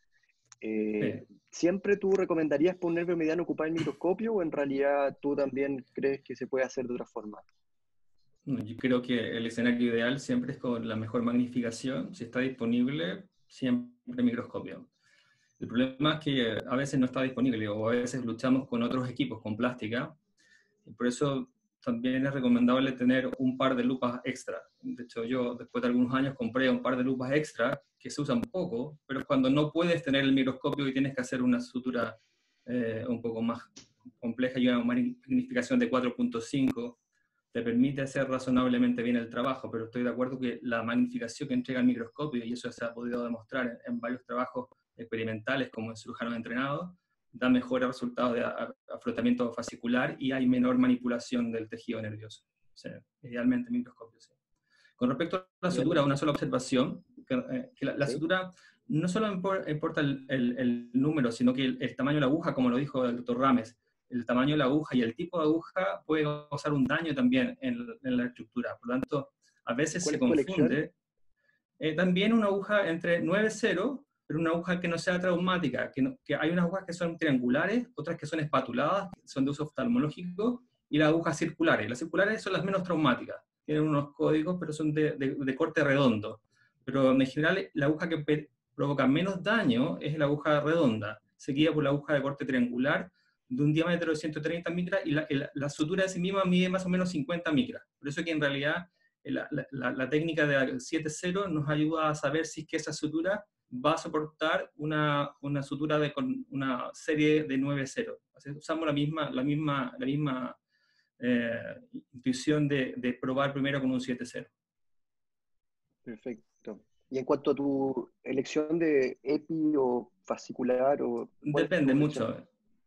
Eh, sí. ¿Siempre tú recomendarías por un nervio mediano ocupar el microscopio o en realidad tú también crees que se puede hacer de otra forma? Yo creo que el escenario ideal siempre es con la mejor magnificación. Si está disponible, siempre microscopio. El problema es que a veces no está disponible o a veces luchamos con otros equipos, con plástica. Y por eso también es recomendable tener un par de lupas extra. De hecho, yo después de algunos años compré un par de lupas extra que se usan poco, pero cuando no puedes tener el microscopio y tienes que hacer una sutura eh, un poco más compleja y una magnificación de cuatro punto cinco, te permite hacer razonablemente bien el trabajo, pero estoy de acuerdo que la magnificación que entrega el microscopio, y eso se ha podido demostrar en, en varios trabajos experimentales como en cirujanos entrenados, da mejores resultados de aflotamiento fascicular y hay menor manipulación del tejido nervioso. O sea, idealmente microscopio, sí. Con respecto a la sutura, una sola observación, que, eh, que la, la ¿sí? sutura no solo importa el, el, el número, sino que el, el tamaño de la aguja, como lo dijo el doctor Rames, el tamaño de la aguja y el tipo de aguja puede causar un daño también en, en la estructura. Por lo tanto, a veces se confunde. Eh, también una aguja entre nueve cero, pero una aguja que no sea traumática, que, no, que hay unas agujas que son triangulares, otras que son espatuladas, que son de uso oftalmológico, y las agujas circulares. Las circulares son las menos traumáticas, tienen unos códigos, pero son de, de, de corte redondo. Pero en general la aguja que provoca menos daño es la aguja redonda, seguida por la aguja de corte triangular, de un diámetro de ciento treinta micras, y la, la, la sutura de sí misma mide más o menos cincuenta micras. Por eso que en realidad la, la, la técnica de siete cero nos ayuda a saber si es que esa sutura va a soportar una, una sutura de con una serie de nueve cero. Así, usamos la misma, la misma, la misma eh, intuición de, de probar primero con un siete cero. Perfecto. Y en cuanto a tu elección de epi o fascicular, o depende mucho.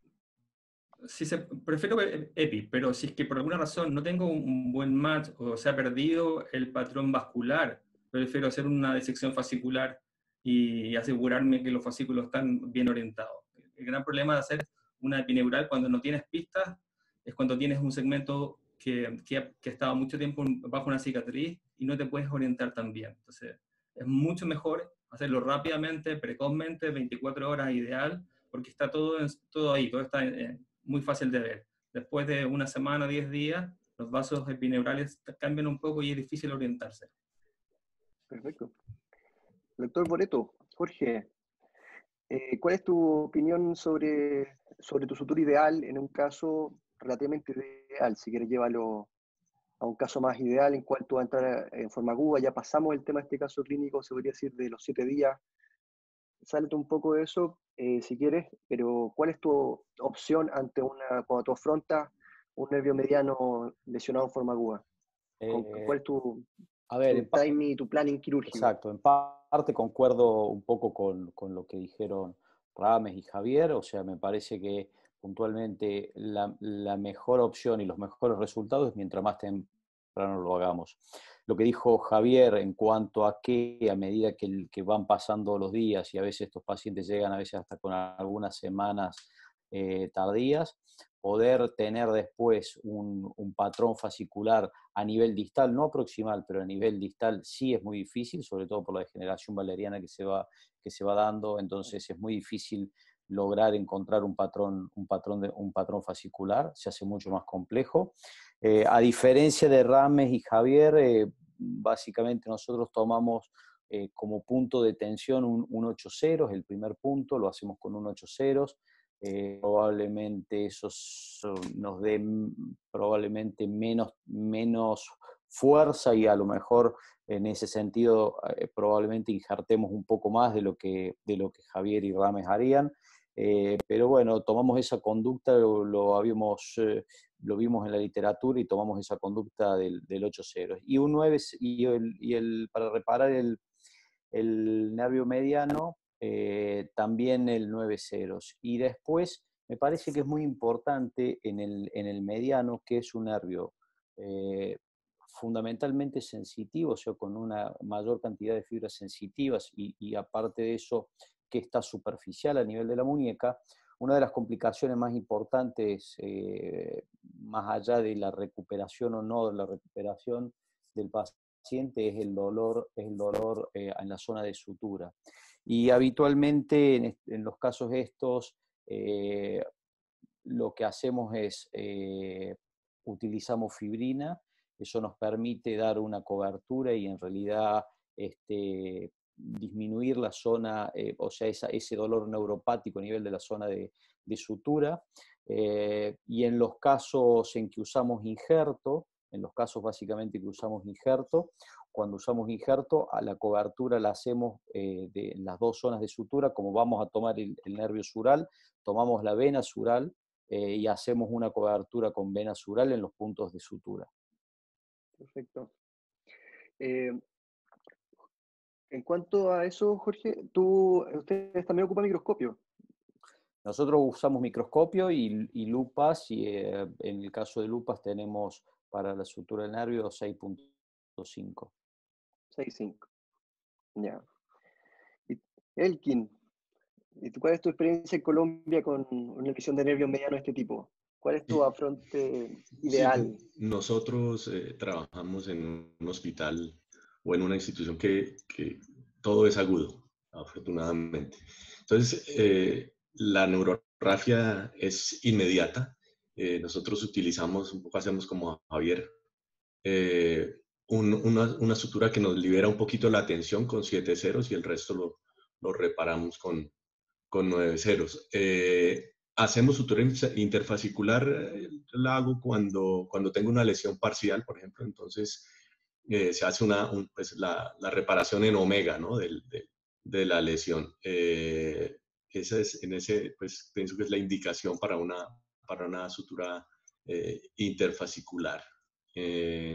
Si se, prefiero epi, pero si es que por alguna razón no tengo un buen match o se ha perdido el patrón vascular, prefiero hacer una disección fascicular y asegurarme que los fascículos están bien orientados. El gran problema de hacer una epineural cuando no tienes pistas es cuando tienes un segmento que, que, ha, que ha estado mucho tiempo bajo una cicatriz y no te puedes orientar tan bien. Entonces, es mucho mejor hacerlo rápidamente, precozmente, veinticuatro horas ideal, porque está todo, todo ahí, todo está en, muy fácil de ver. Después de una semana, diez días, los vasos epineurales cambian un poco y es difícil orientarse. Perfecto. Doctor Boreto, Jorge, eh, ¿cuál es tu opinión sobre, sobre tu sutura ideal en un caso relativamente ideal? Si quieres llevarlo a un caso más ideal en cual tú vas a entrar en forma aguda, ya pasamos el tema de este caso clínico, se podría decir de los siete días. Sáltate un poco de eso, eh, si quieres, pero ¿cuál es tu opción ante una, cuando tú afrontas un nervio mediano lesionado en forma aguda? Eh, ¿Cuál es tu, a ver, tu timing y tu planning quirúrgico? Exacto, en parte concuerdo un poco con, con lo que dijeron Rames y Javier, o sea, me parece que puntualmente la, la mejor opción y los mejores resultados mientras más temprano lo hagamos. Lo que dijo Javier en cuanto a que a medida que, que van pasando los días y a veces estos pacientes llegan a veces hasta con algunas semanas eh, tardías, poder tener después un, un patrón fascicular a nivel distal, no proximal, pero a nivel distal sí es muy difícil, sobre todo por la degeneración valeriana que se va, que se va dando, entonces es muy difícil lograr encontrar un patrón, un patrón, de, un patrón fascicular, se hace mucho más complejo. Eh, a diferencia de Rames y Javier, eh, básicamente nosotros tomamos eh, como punto de tensión un, un ocho ceros, el primer punto, lo hacemos con un ocho ceros. Eh, probablemente eso nos dé probablemente menos, menos fuerza y a lo mejor en ese sentido eh, probablemente injertemos un poco más de lo que, de lo que Javier y Rames harían. Eh, pero bueno, tomamos esa conducta, lo, lo, habíamos, eh, lo vimos en la literatura y tomamos esa conducta del, del ocho ceros. Y un nueve, y el, y el, para reparar el, el nervio mediano, eh, también el nueve ceros. Y después me parece que es muy importante en el, en el mediano, que es un nervio eh, fundamentalmente sensitivo, o sea, con una mayor cantidad de fibras sensitivas y, y aparte de eso, que está superficial a nivel de la muñeca. Una de las complicaciones más importantes, eh, más allá de la recuperación o no de la recuperación del paciente, es el dolor, es el dolor eh, en la zona de sutura. Y habitualmente en, en los casos estos, eh, lo que hacemos es, eh, utilizamos fibrina, eso nos permite dar una cobertura y en realidad este, disminuir la zona, eh, o sea, esa, ese dolor neuropático a nivel de la zona de, de sutura. Eh, y en los casos en que usamos injerto, en los casos básicamente que usamos injerto, cuando usamos injerto, a la cobertura la hacemos eh, de las dos zonas de sutura, como vamos a tomar el, el nervio sural, tomamos la vena sural eh, y hacemos una cobertura con vena sural en los puntos de sutura. Perfecto. Eh, en cuanto a eso, Jorge, tú, ustedes también ocupan microscopio. Nosotros usamos microscopio y, y lupas, y eh, en el caso de lupas tenemos para la sutura del nervio seis punto cinco. seis punto cinco. Ya. Y Elkin, ¿cuál es tu experiencia en Colombia con una lesión de nervio mediano de este tipo? ¿Cuál es tu afronte ideal? Sí, nosotros eh, trabajamos en un hospital o en una institución que, que todo es agudo, afortunadamente. Entonces, eh, la neurorrafia es inmediata. Eh, nosotros utilizamos, un poco hacemos como Javier, eh, un, una, una sutura que nos libera un poquito la tensión con siete ceros y el resto lo, lo reparamos con, con nueve ceros. Eh, hacemos sutura interfascicular, eh, la hago cuando, cuando tengo una lesión parcial, por ejemplo, entonces eh, se hace una, un, pues la, la, reparación en omega, ¿no? Del, de, de, la lesión. Eh, esa es, en ese, pues pienso que es la indicación para una, para una sutura eh, interfascicular. Eh,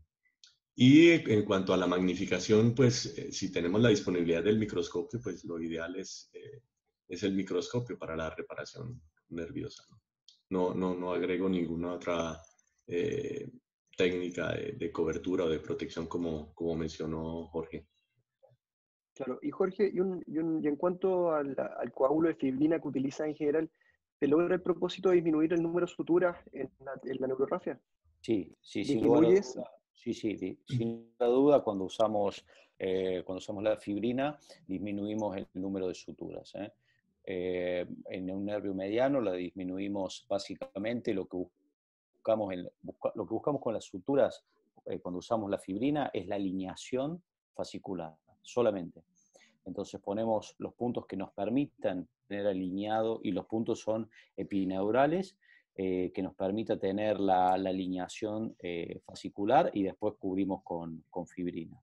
y en cuanto a la magnificación, pues eh, si tenemos la disponibilidad del microscopio, pues lo ideal es, eh, es el microscopio para la reparación nerviosa. No, no, no agrego ninguna otra eh, técnica de, de cobertura o de protección como, como mencionó Jorge. Claro, y Jorge, y, un, y, un, y en cuanto al, al coágulo de fibrina que utiliza en general, ¿te logra el propósito de disminuir el número de suturas en la, en la neurorrafia? Sí, sí, sin lugar a duda. Sí, sí, sin duda cuando usamos, eh, cuando usamos la fibrina disminuimos el número de suturas. ¿eh? Eh, en un nervio mediano la disminuimos básicamente lo que buscamos, en, busca, lo que buscamos con las suturas eh, cuando usamos la fibrina es la alineación fascicular, solamente. Entonces ponemos los puntos que nos permitan tener alineado y los puntos son epineurales, eh, que nos permita tener la, la alineación eh, fascicular y después cubrimos con, con fibrina.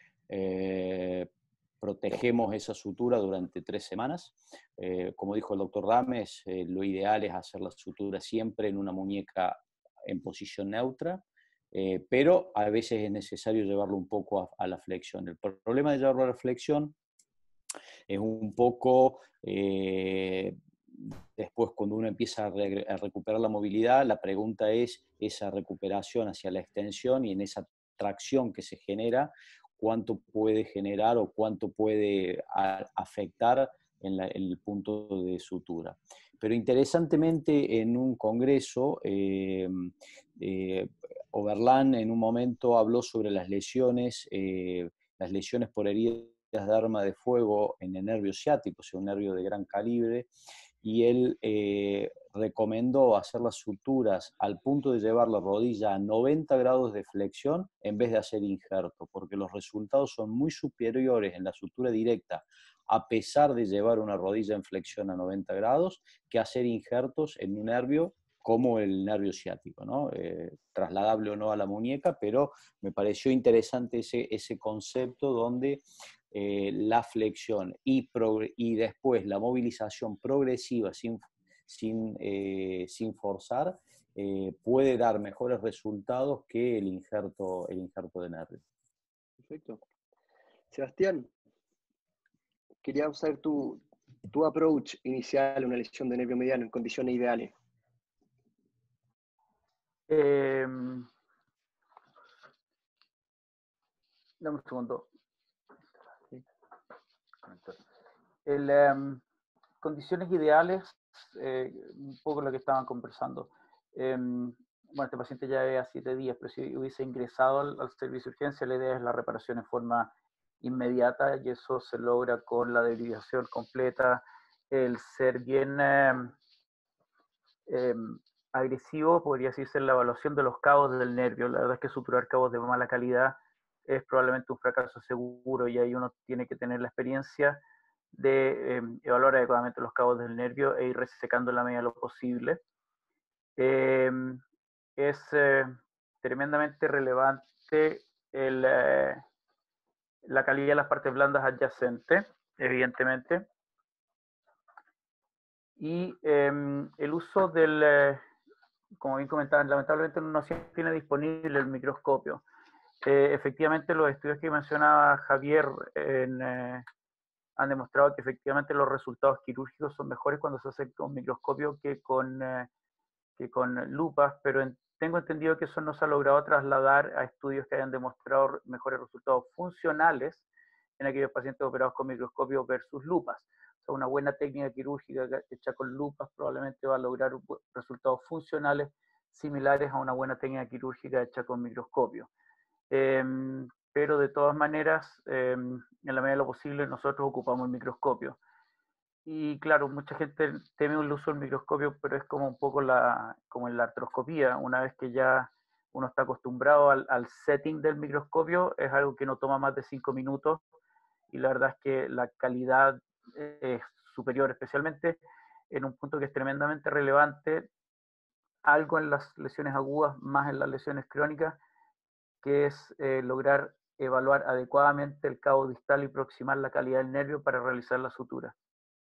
Eh, protegemos esa sutura durante tres semanas. Eh, como dijo el doctor Rames, eh, lo ideal es hacer la sutura siempre en una muñeca en posición neutra, eh, pero a veces es necesario llevarlo un poco a, a la flexión. El problema de llevarlo a la flexión es un poco, eh, después cuando uno empieza a, re a recuperar la movilidad, la pregunta es esa recuperación hacia la extensión y en esa tracción que se genera, cuánto puede generar o cuánto puede a, afectar en, la, en el punto de sutura. Pero interesantemente en un congreso, eh, eh, Oberlán en un momento habló sobre las lesiones, eh, las lesiones por heridas de arma de fuego en el nervio ciático, o sea, un nervio de gran calibre, y él eh, recomendó hacer las suturas al punto de llevar la rodilla a noventa grados de flexión en vez de hacer injerto, porque los resultados son muy superiores en la sutura directa, a pesar de llevar una rodilla en flexión a noventa grados, que hacer injertos en un nervio como el nervio ciático, ¿no? Eh, trasladable o no a la muñeca, pero me pareció interesante ese, ese concepto donde eh, la flexión y, y después la movilización progresiva sin, sin, eh, sin forzar eh, puede dar mejores resultados que el injerto, el injerto de nervio. Perfecto. Sebastián, quería usar tu, tu approach inicial a una lesión de nervio mediano en condiciones ideales. Eh, dame un segundo. El, um, condiciones ideales, eh, un poco lo que estaban conversando. Eh, bueno, este paciente ya lleva siete días, pero si hubiese ingresado al, al servicio de urgencia, la idea es la reparación en forma inmediata, y eso se logra con la derivación completa, el ser bien eh, eh, agresivo, podría decirse, en la evaluación de los cabos del nervio. La verdad es que suturar cabos de mala calidad es probablemente un fracaso seguro, y ahí uno tiene que tener la experiencia de eh, evaluar adecuadamente los cabos del nervio e ir resecando en la medida de lo posible. Eh, es eh, tremendamente relevante el, eh, la calidad de las partes blandas adyacentes, evidentemente, y eh, el uso del, eh, como bien comentaban, lamentablemente no siempre tiene disponible el microscopio. Eh, efectivamente, los estudios que mencionaba Javier en, eh, han demostrado que efectivamente los resultados quirúrgicos son mejores cuando se hace con microscopio que con, eh, que con lupas, pero en, tengo entendido que eso no se ha logrado trasladar a estudios que hayan demostrado mejores resultados funcionales en aquellos pacientes operados con microscopio versus lupas. O sea, una buena técnica quirúrgica hecha con lupas probablemente va a lograr resultados funcionales similares a una buena técnica quirúrgica hecha con microscopio. Eh, pero de todas maneras, eh, en la medida de lo posible, nosotros ocupamos el microscopio. Y claro, mucha gente teme el uso del microscopio, pero es como un poco la, como en la artroscopía. Una vez que ya uno está acostumbrado al, al setting del microscopio, es algo que no toma más de cinco minutos, y la verdad es que la calidad es superior, especialmente en un punto que es tremendamente relevante, algo en las lesiones agudas, más en las lesiones crónicas, que es eh, lograr evaluar adecuadamente el cabo distal y proximar la calidad del nervio para realizar la sutura.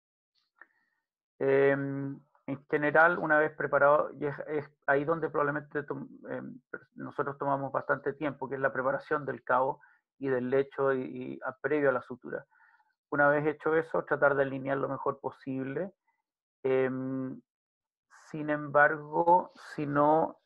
Eh, en general, una vez preparado, y es, es ahí donde probablemente tom, eh, nosotros tomamos bastante tiempo, que es la preparación del cabo y del lecho y, y a, previo a la sutura. Una vez hecho eso, tratar de alinear lo mejor posible. Eh, sin embargo, si no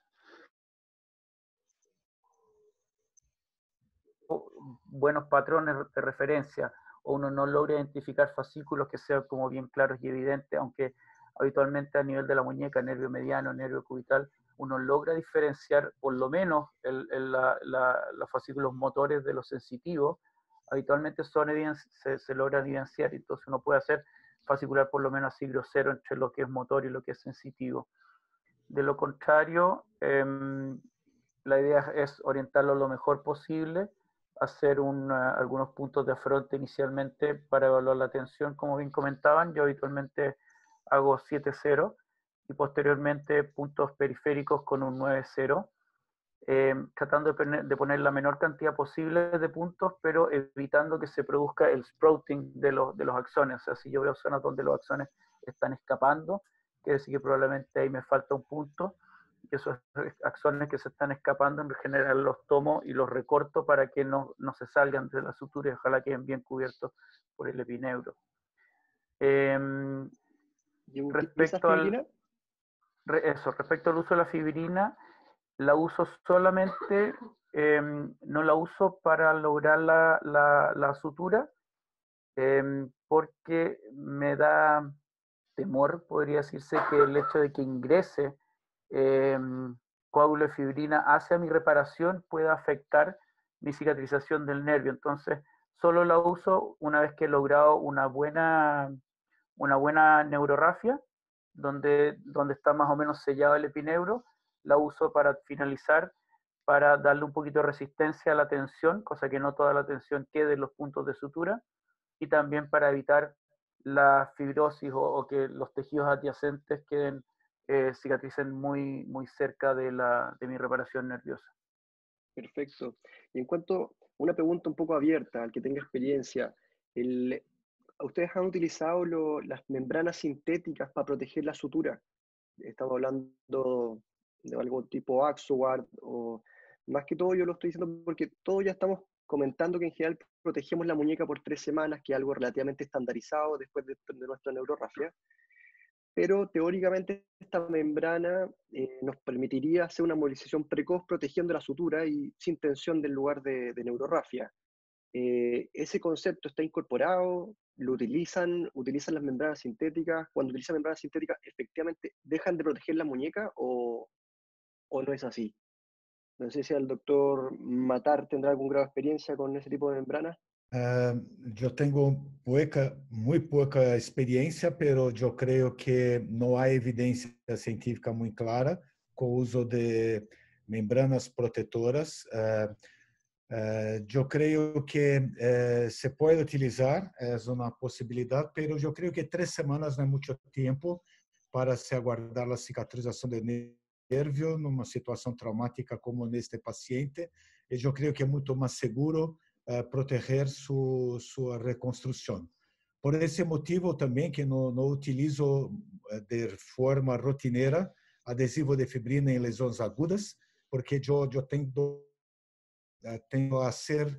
buenos patrones de referencia, o uno no logra identificar fascículos que sean como bien claros y evidentes, aunque habitualmente a nivel de la muñeca, nervio mediano, nervio cubital, uno logra diferenciar por lo menos el, el, la, la, los fascículos motores de los sensitivos, habitualmente son se, se logra evidenciar, entonces uno puede hacer fascicular por lo menos así grosero entre lo que es motor y lo que es sensitivo. De lo contrario, eh, la idea es orientarlo lo mejor posible, hacer un, uh, algunos puntos de afronte inicialmente para evaluar la tensión, como bien comentaban. Yo habitualmente hago siete cero y posteriormente puntos periféricos con un nueve cero, eh, tratando de poner, de poner la menor cantidad posible de puntos, pero evitando que se produzca el sprouting de los, de los axones. O sea, si yo veo zonas donde los axones están escapando, quiere decir que probablemente ahí me falta un punto, y esos axones que se están escapando en general los tomo y los recorto para que no, no se salgan de la sutura y ojalá queden bien cubiertos por el epineuro. Eh, respecto al, re, eso, respecto al uso de la fibrina, la uso solamente, eh, no la uso para lograr la, la, la sutura, eh, porque me da temor, podría decirse, que el hecho de que ingrese eh, coágulo de fibrina hacia mi reparación pueda afectar mi cicatrización del nervio. Entonces, solo la uso una vez que he logrado una buena, una buena neurorrafia donde, donde está más o menos sellado el epineuro, la uso para finalizar, para darle un poquito de resistencia a la tensión, cosa que no toda la tensión quede en los puntos de sutura, y también para evitar la fibrosis o, o que los tejidos adyacentes queden, eh, cicatricen muy, muy cerca de, la, de mi reparación nerviosa. Perfecto. Y en cuanto, una pregunta un poco abierta al que tenga experiencia, el, ¿ustedes han utilizado lo, las membranas sintéticas para proteger la sutura? Estamos hablando de algo tipo Axoguard, o más que todo yo lo estoy diciendo porque todos ya estamos comentando que en general protegemos la muñeca por tres semanas, que es algo relativamente estandarizado después de, de nuestra neurorrafia, pero teóricamente esta membrana eh, nos permitiría hacer una movilización precoz protegiendo la sutura y sin tensión del lugar de, de neurorrafia. Eh, ¿Ese concepto está incorporado? ¿Lo utilizan? ¿Utilizan las membranas sintéticas? Cuando utilizan membranas sintéticas, ¿efectivamente dejan de proteger la muñeca o, o no es así? No sé si el doctor Matar tendrá algún grado de experiencia con ese tipo de membranas. Uh, eu tenho pouca, muito pouca experiência, pero eu creio que não há evidência científica muito clara com o uso de membranas protetoras. Uh, uh, eu creio que uh, se pode utilizar, é uma possibilidade, pero eu creio que três semanas não é muito tempo para se aguardar a cicatrização do nervio numa situação traumática como neste paciente. E eu creio que é muito mais seguro Uh, proteger su, sua reconstrução. Por esse motivo também que não, não utilizo uh, de forma rotineira adesivo de fibrina em lesões agudas, porque eu, eu tenho, uh, tenho a ser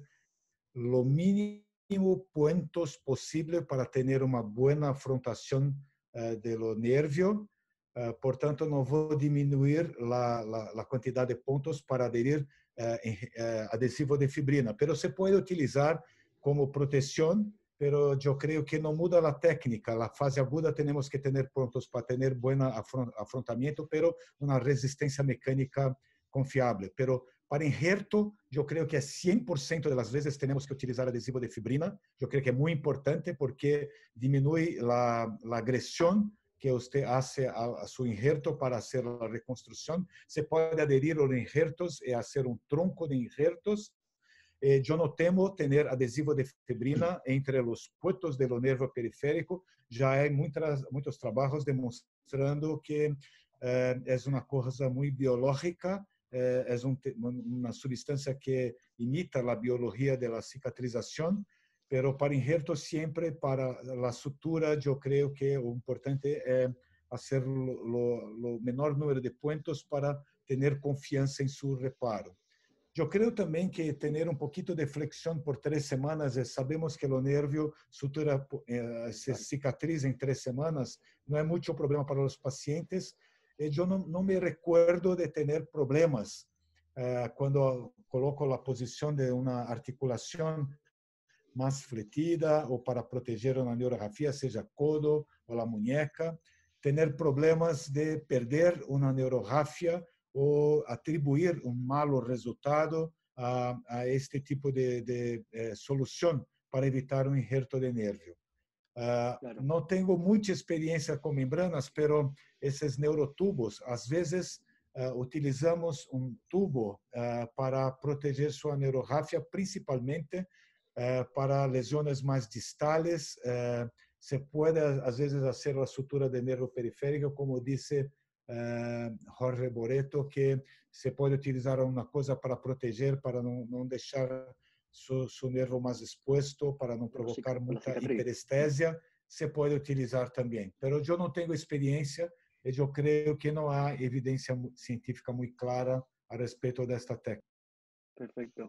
o mínimo pontos possível para ter uma boa afrontação uh, do nervio. Uh, portanto, não vou diminuir a, a, a quantidade de pontos para aderir uh, em, uh, adesivo de fibrina. Pero se pode utilizar como proteção, pero eu creio que não muda a técnica. A fase aguda temos que ter pontos para ter bom afrontamento, pero uma resistência mecânica confiável. Pero para injerto, eu creio que é cem por cento das vezes temos que utilizar adesivo de fibrina. Eu creio que é muito importante porque diminui a, a agressão que usted hace a, a su injerto para hacer la reconstrucción. Se puede adherir a los injertos y hacer un tronco de injertos. Eh, yo no temo tener adhesivo de fibrina entre los puertos del nervio periférico. Ya hay muchas, muchos trabajos demostrando que eh, es una cosa muy biológica, eh, es un, una sustancia que imita la biología de la cicatrización. Pero para injerto siempre, para la sutura, yo creo que lo importante es hacer lo, lo menor número de puntos para tener confianza en su reparo. Yo creo también que tener un poquito de flexión por tres semanas, sabemos que el nervio sutura eh, se cicatriza en tres semanas, no hay mucho problema para los pacientes. Eh, yo no, no me recuerdo de tener problemas eh, cuando coloco la posición de una articulación mais fletida ou para proteger uma neurografia, seja codo ou a muñeca, ter problemas de perder uma neurografia ou atribuir um malo resultado a, a este tipo de, de eh, solução para evitar um injerto de nervio. Uh, claro. Não tenho muita experiência com membranas, pero esses neurotubos, às vezes, uh, utilizamos um tubo uh, para proteger sua neurografia, principalmente Uh, para lesões mais distales. Uh, se pode, às vezes, fazer a sutura de nervo periférico, como disse uh, Jorge Boreto, que se pode utilizar uma coisa para proteger, para não, não deixar seu, seu nervo mais exposto, para não provocar muita hiperestésia. Se pode utilizar também. Mas eu não tenho experiência e eu creio que não há evidência científica muito clara a respeito desta técnica. Perfeito.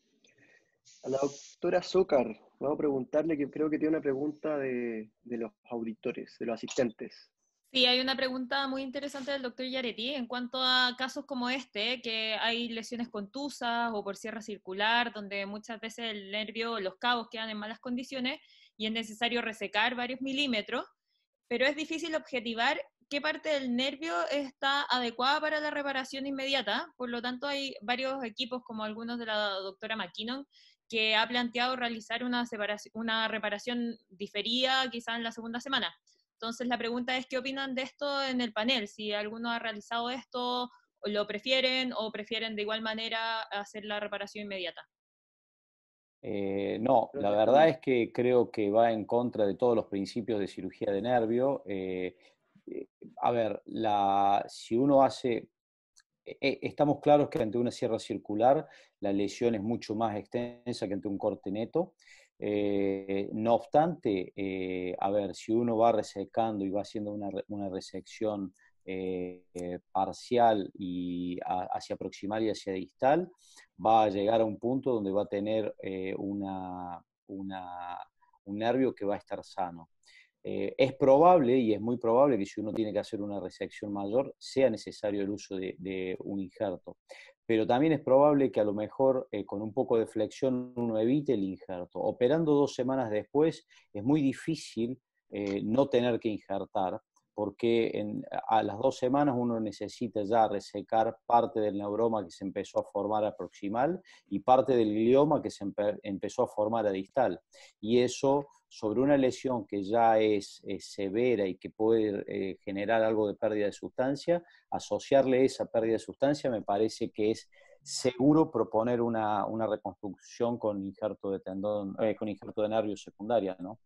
A la doctora Zócar, vamos a preguntarle, que creo que tiene una pregunta de, de los auditores, de los asistentes. Sí, hay una pregunta muy interesante del doctor Yaretti en cuanto a casos como este, que hay lesiones contusas o por cierre circular, donde muchas veces el nervio, los cabos quedan en malas condiciones y es necesario resecar varios milímetros, pero es difícil objetivar qué parte del nervio está adecuada para la reparación inmediata. Por lo tanto, hay varios equipos, como algunos de la doctora McKinnon, que ha planteado realizar una, separación, una reparación diferida quizás en la segunda semana. Entonces la pregunta es, ¿qué opinan de esto en el panel? Si alguno ha realizado esto, o lo prefieren, o prefieren de igual manera hacer la reparación inmediata. Eh, no, la verdad es que creo que va en contra de todos los principios de cirugía de nervio. Eh, eh, a ver, la, si uno hace... Eh, estamos claros que ante una sierra circular la lesión es mucho más extensa que ante un corte neto. Eh, no obstante, eh, a ver, si uno va resecando y va haciendo una, una resección eh, eh, parcial y a, hacia proximal y hacia distal, va a llegar a un punto donde va a tener eh, una, una, un nervio que va a estar sano. Eh, es probable, y es muy probable, que si uno tiene que hacer una resección mayor, sea necesario el uso de, de un injerto. Pero también es probable que a lo mejor eh, con un poco de flexión uno evite el injerto. Operando dos semanas después es muy difícil eh, no tener que injertar, porque en, a las dos semanas uno necesita ya resecar parte del neuroma que se empezó a formar a proximal y parte del glioma que se empe empezó a formar a distal. Y eso, sobre una lesión que ya es, es severa y que puede eh, generar algo de pérdida de sustancia, asociarle esa pérdida de sustancia me parece que es seguro proponer una, una reconstrucción con injerto de tendón, eh, con injerto de nervio secundaria, ¿no?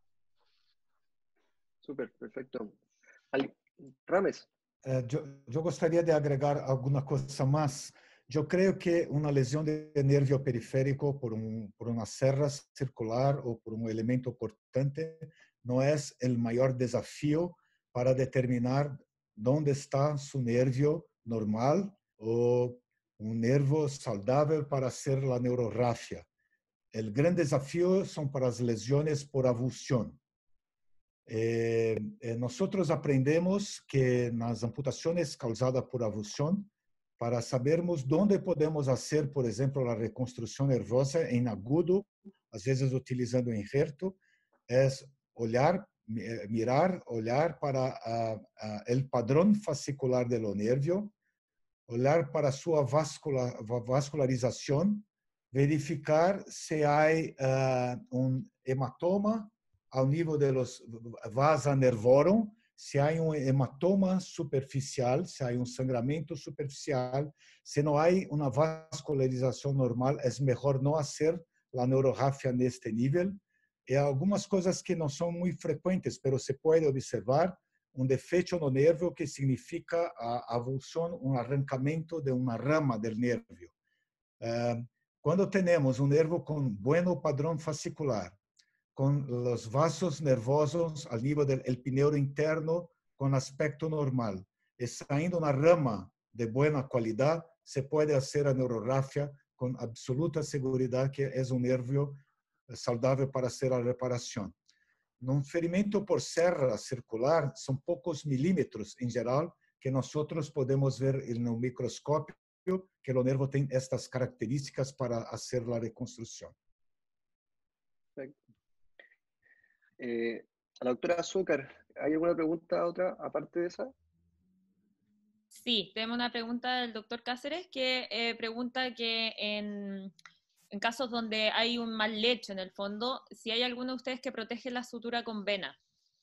Súper, perfecto. Rames. Eh, yo, yo gostaria de agregar alguma coisa mais. Eu creio que uma lesão de nervio periférico por, um, por uma serra circular ou por um elemento cortante não é o maior desafio para determinar onde está seu nervio normal ou um nervo saudável para hacer a neurografia. O grande desafio são para as lesões por avulsión. Eh, eh, nosotros aprendemos que nas amputações causadas por avulsión, para sabermos onde podemos fazer, por exemplo, a reconstrução nervosa em agudo, às vezes utilizando injerto, é olhar, mirar, olhar para o padrão fascicular do nervio, olhar para sua vascula, vascularização, verificar se há uh, um hematoma ao nível de los vasa nervorum, se há um hematoma superficial, se há um sangramento superficial, se não há uma vascularização normal, é melhor não fazer a neurografia neste nível. E algumas coisas que não são muito frequentes, mas se pode observar um defeito no nervo que significa a avulsão, um arrancamento de uma rama do nervio. Quando temos um nervo com bom padrão fascicular, com os vasos nervosos ao nível do epineuro interno com aspecto normal, e saindo uma rama de boa qualidade, se pode fazer a neurografia com absoluta segurança que é um nervo saudável para fazer a reparação. Num ferimento por serra circular, são poucos milímetros, em geral, que nós podemos ver no microscópio que o nervo tem estas características para fazer a reconstrução. Eh, a la doctora Azúcar, ¿hay alguna pregunta otra aparte de esa? Sí, tenemos una pregunta del doctor Cáceres que eh, pregunta que en, en casos donde hay un mal lecho en el fondo, si hay alguno de ustedes que protege la sutura con vena.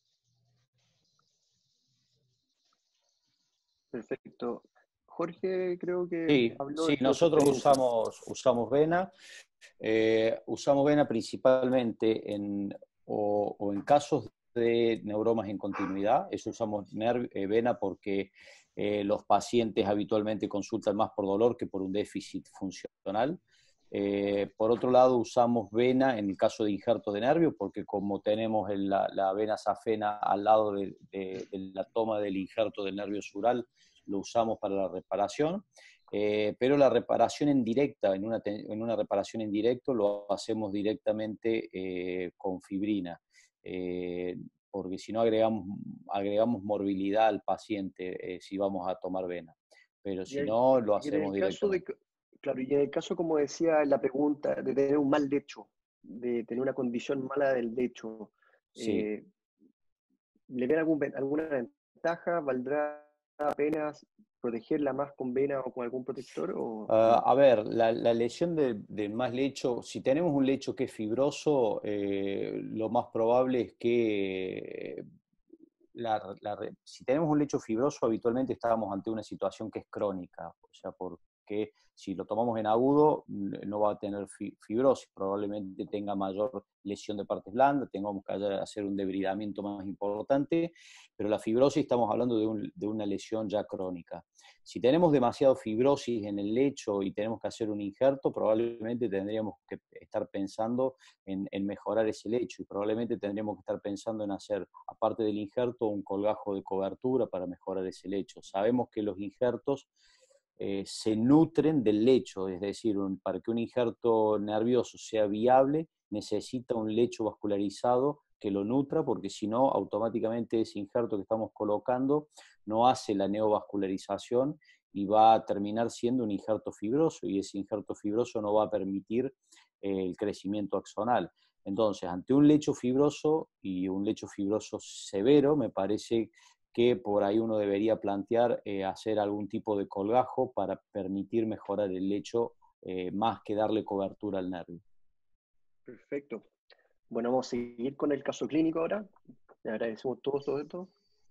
Perfecto. Jorge, creo que Sí, habló sí, de nosotros usamos, usamos vena. Eh, usamos vena principalmente en, o, o en casos de neuromas en continuidad. Eso usamos eh, vena porque eh, los pacientes habitualmente consultan más por dolor que por un déficit funcional. Eh, por otro lado, usamos vena en el caso de injertos de nervio, porque como tenemos el, la, la vena safena al lado de, de, de la toma del injerto del nervio sural, lo usamos para la reparación. Eh, pero la reparación en directa, en una, en una reparación en directo, lo hacemos directamente eh, con fibrina, eh, porque si no agregamos, agregamos morbilidad al paciente eh, si vamos a tomar vena. Pero si no, lo hacemos directamente. Claro, y en el caso, como decía en la pregunta, de tener un mal lecho, de tener una condición mala del lecho, sí. eh, ¿le ven algún, alguna ventaja? ¿Valdrá la pena protegerla más con vena o con algún protector? O, uh, a ver, la, la lesión del de más lecho, si tenemos un lecho que es fibroso, eh, lo más probable es que la, la, si tenemos un lecho fibroso, habitualmente estamos ante una situación que es crónica, o sea, porque si lo tomamos en agudo, no va a tener fibrosis, probablemente tenga mayor lesión de partes blandas, tengamos que hacer un debridamiento más importante, pero la fibrosis estamos hablando de, un, de una lesión ya crónica. Si tenemos demasiado fibrosis en el lecho y tenemos que hacer un injerto, probablemente tendríamos que estar pensando en, en mejorar ese lecho y probablemente tendríamos que estar pensando en hacer, aparte del injerto, un colgajo de cobertura para mejorar ese lecho. Sabemos que los injertos eh, se nutren del lecho, es decir, un, para que un injerto nervioso sea viable, necesita un lecho vascularizado que lo nutra, porque si no, automáticamente ese injerto que estamos colocando no hace la neovascularización y va a terminar siendo un injerto fibroso, y ese injerto fibroso no va a permitir eh, el crecimiento axonal. Entonces, ante un lecho fibroso y un lecho fibroso severo, me parece que por ahí uno debería plantear eh, hacer algún tipo de colgajo para permitir mejorar el lecho eh, más que darle cobertura al nervio. Perfecto. Bueno, vamos a seguir con el caso clínico ahora. Le agradecemos todos todo esto.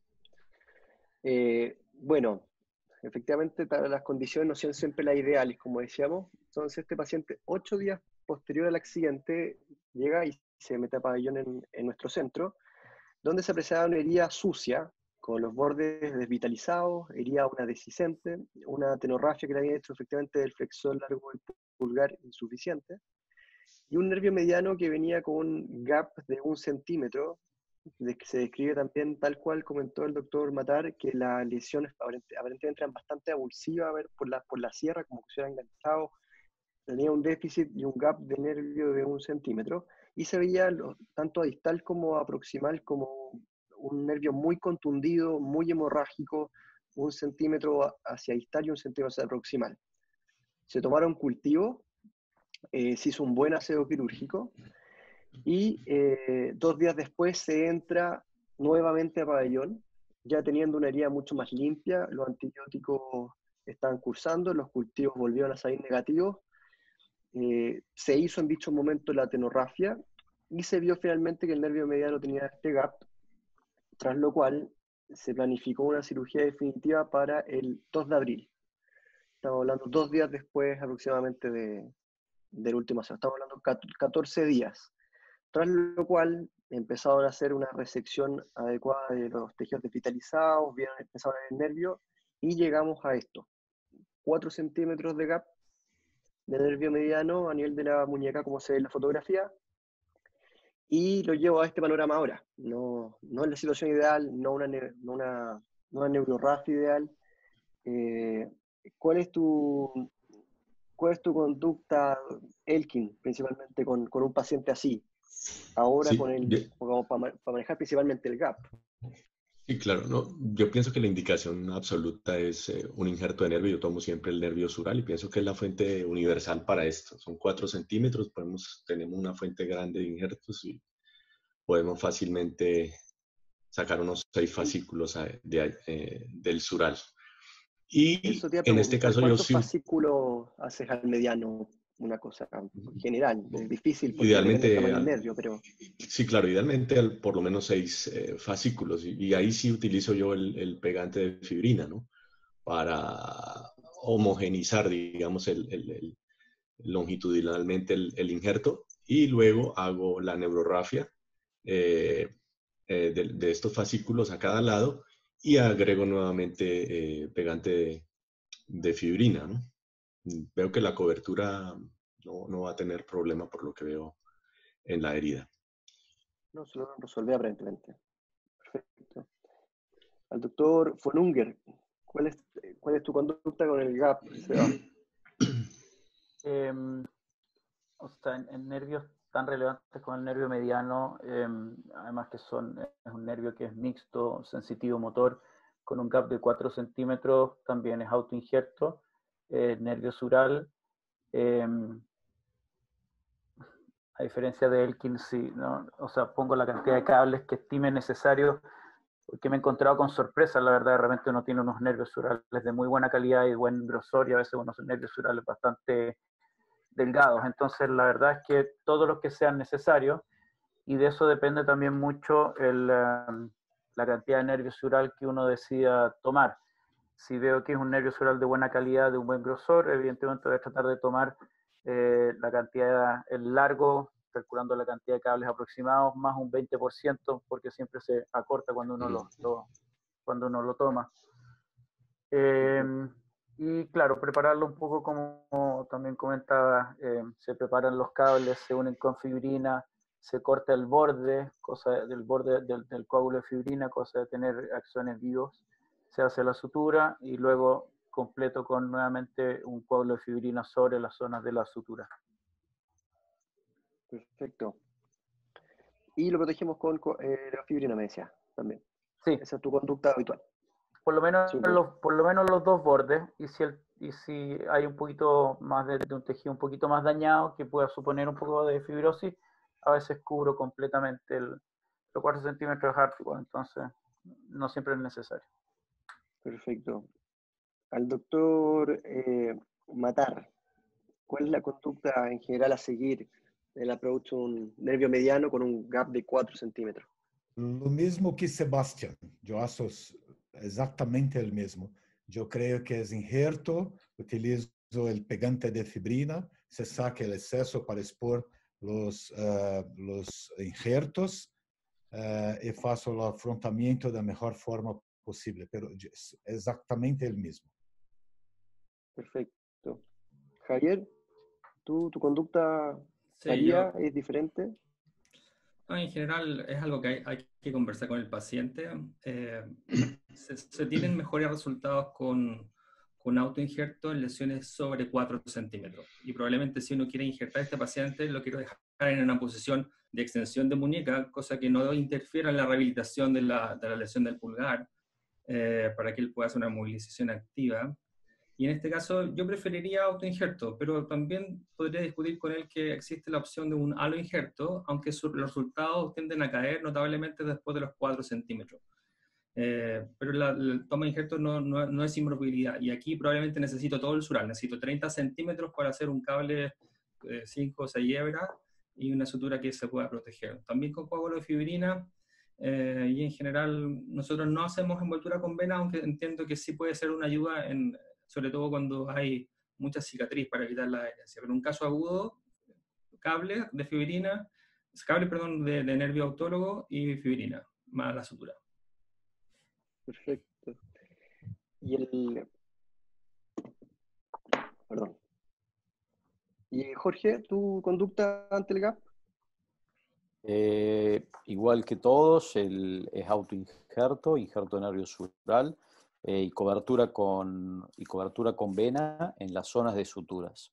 Eh, bueno, efectivamente las condiciones no son siempre las ideales, como decíamos. Entonces este paciente, ocho días posterior al accidente, llega y se mete a pabellón en, en nuestro centro, donde se apreciaba una herida sucia, con los bordes desvitalizados, herida una dehiscente, una tenorrafia que le había hecho efectivamente del flexor largo del pulgar insuficiente, y un nervio mediano que venía con un gap de un centímetro, que se describe también tal cual comentó el doctor Matar, que las lesiones aparentemente eran bastante abulsivas, a ver, por la, por la sierra, como que se hubieran enganchado, tenía un déficit y un gap de nervio de un centímetro, y se veía lo, tanto a distal como a proximal como un nervio muy contundido, muy hemorrágico, un centímetro hacia distal y un centímetro hacia proximal. Se tomaron cultivos, eh, se hizo un buen aseo quirúrgico, y eh, dos días después se entra nuevamente a pabellón, ya teniendo una herida mucho más limpia, los antibióticos estaban cursando, los cultivos volvieron a salir negativos, eh, se hizo en dicho momento la tenorrafia, y se vio finalmente que el nervio mediano tenía este gap, tras lo cual se planificó una cirugía definitiva para el dos de abril. Estamos hablando dos días después aproximadamente de, del último aseo, estamos hablando catorce días. Tras lo cual empezaron a hacer una resección adecuada de los tejidos desvitalizados, bien empezaron el nervio, y llegamos a esto. cuatro centímetros de gap de nervio mediano a nivel de la muñeca, como se ve en la fotografía, y lo llevo a este panorama ahora. No, no es la situación ideal, no una, no una, no una neurorrafia ideal. Eh, ¿cuál es tu... ¿Cuál es tu conducta, Elkin, principalmente con, con un paciente así? Ahora Sí, con el, yo, como para, para manejar principalmente el gap. sí, claro, no, yo pienso que la indicación absoluta es eh, un injerto de nervio. Yo tomo siempre el nervio sural y pienso que es la fuente universal para esto. Son cuatro centímetros, podemos, tenemos una fuente grande de injertos y podemos fácilmente sacar unos seis fascículos a- de, eh, del sural. Y Eso te iba a en este preguntar, caso yo ¿cuántos sí, fascículos haces al mediano? Una cosa general, es difícil porque depende del idealmente, tamaño del al- nervio, pero sí, claro, idealmente al- por lo menos seis eh, fascículos. Y, y ahí sí utilizo yo el, el pegante de fibrina, ¿no? Para homogenizar, digamos, el, el- el- longitudinalmente el, el injerto, y luego hago la neurorrafia eh, eh, de, de estos fascículos a cada lado y agrego nuevamente eh, pegante de, de fibrina, ¿no? Veo que la cobertura no, no va a tener problema por lo que veo en la herida. no se lo resolví aparentemente. Perfecto. Al doctor von Unger, ¿cuál es, cuál es tu conducta con el gap, Seba? Eh, o sea, en, en nervios tan relevantes como el nervio mediano, eh, además que son, es un nervio que es mixto, sensitivo motor, con un gap de cuatro centímetros, también es autoinjerto, eh, nervio sural, eh, a diferencia de Elkin, sí, ¿no? O sea, pongo la cantidad de cables que estime necesario, porque me he encontrado con sorpresas, la verdad, de repente uno tiene unos nervios surales de muy buena calidad y buen grosor, y a veces unos nervios surales bastante delgados. Entonces, la verdad es que todos los que sean necesarios, y de eso depende también mucho el, um, la cantidad de nervio sural que uno decida tomar. Si veo que es un nervio sural de buena calidad, de un buen grosor, evidentemente voy a tratar de tomar eh, la cantidad, el largo, calculando la cantidad de cables aproximados, más un veinte por ciento, porque siempre se acorta cuando uno lo, lo, cuando uno lo toma. Eh, y claro, prepararlo un poco como también comentaba, eh, se preparan los cables, se unen con fibrina, se corta el borde, cosa del borde del, del coágulo de fibrina, cosa de tener axones vivos, se hace la sutura y luego completo con nuevamente un coágulo de fibrina sobre las zonas de la sutura. Perfecto. Y lo protegemos con eh, la fibrina, me decía, también. Sí. Esa es tu conducta habitual. Por lo menos, los, por lo menos los dos bordes, y si, el, y si hay un poquito más de, de un tejido un poquito más dañado, que pueda suponer un poco de fibrosis, a veces cubro completamente el, los cuatro centímetros de Hartwell, entonces no siempre es necesario. Perfecto. Al doctor eh, Matar, ¿cuál es la conducta en general a seguir en la producción de un nervio mediano con un gap de cuatro centímetros? Lo mismo que Sebastián, yo hago exactamente el mismo. Yo creo que es injerto, utilizo el pegante de fibrina, se saca el exceso para expor los, uh, los injertos uh, y faço el afrontamiento de la mejor forma posible, pero es exactamente el mismo. Perfecto. Javier, ¿tú, tu conducta Sí, varía, yo, es diferente? no, en general es algo que hay, hay que conversar con el paciente. Eh, se, se tienen mejores resultados con, con autoinjerto en lesiones sobre cuatro centímetros. Y probablemente si uno quiere injertar a este paciente, lo quiero dejar en una posición de extensión de muñeca, cosa que no interfiera en la rehabilitación de la, de la lesión del pulgar, eh, para que él pueda hacer una movilización activa. Y en este caso yo preferiría autoinjerto, pero también podría discutir con él que existe la opción de un aloinjerto, aunque su, los resultados tienden a caer notablemente después de los cuatro centímetros. Eh, pero la, la toma de injerto no, no, no es sin movilidad, y aquí probablemente necesito todo el sural, necesito treinta centímetros para hacer un cable de cinco o seis hebras y una sutura que se pueda proteger. También con coágulo de fibrina, eh, y en general nosotros no hacemos envoltura con vena, aunque entiendo que sí puede ser una ayuda, en, sobre todo cuando hay mucha cicatriz para evitar la adherencia. Pero en un caso agudo, cable de fibrina, cable, perdón, de, de nervio autólogo y fibrina, más la sutura. Perfecto. Y el... Perdón. Y Jorge, ¿tu conducta ante el gap? Eh, igual que todos, el, es autoinjerto, injerto de nervio sural eh, y, cobertura con, y cobertura con vena en las zonas de suturas.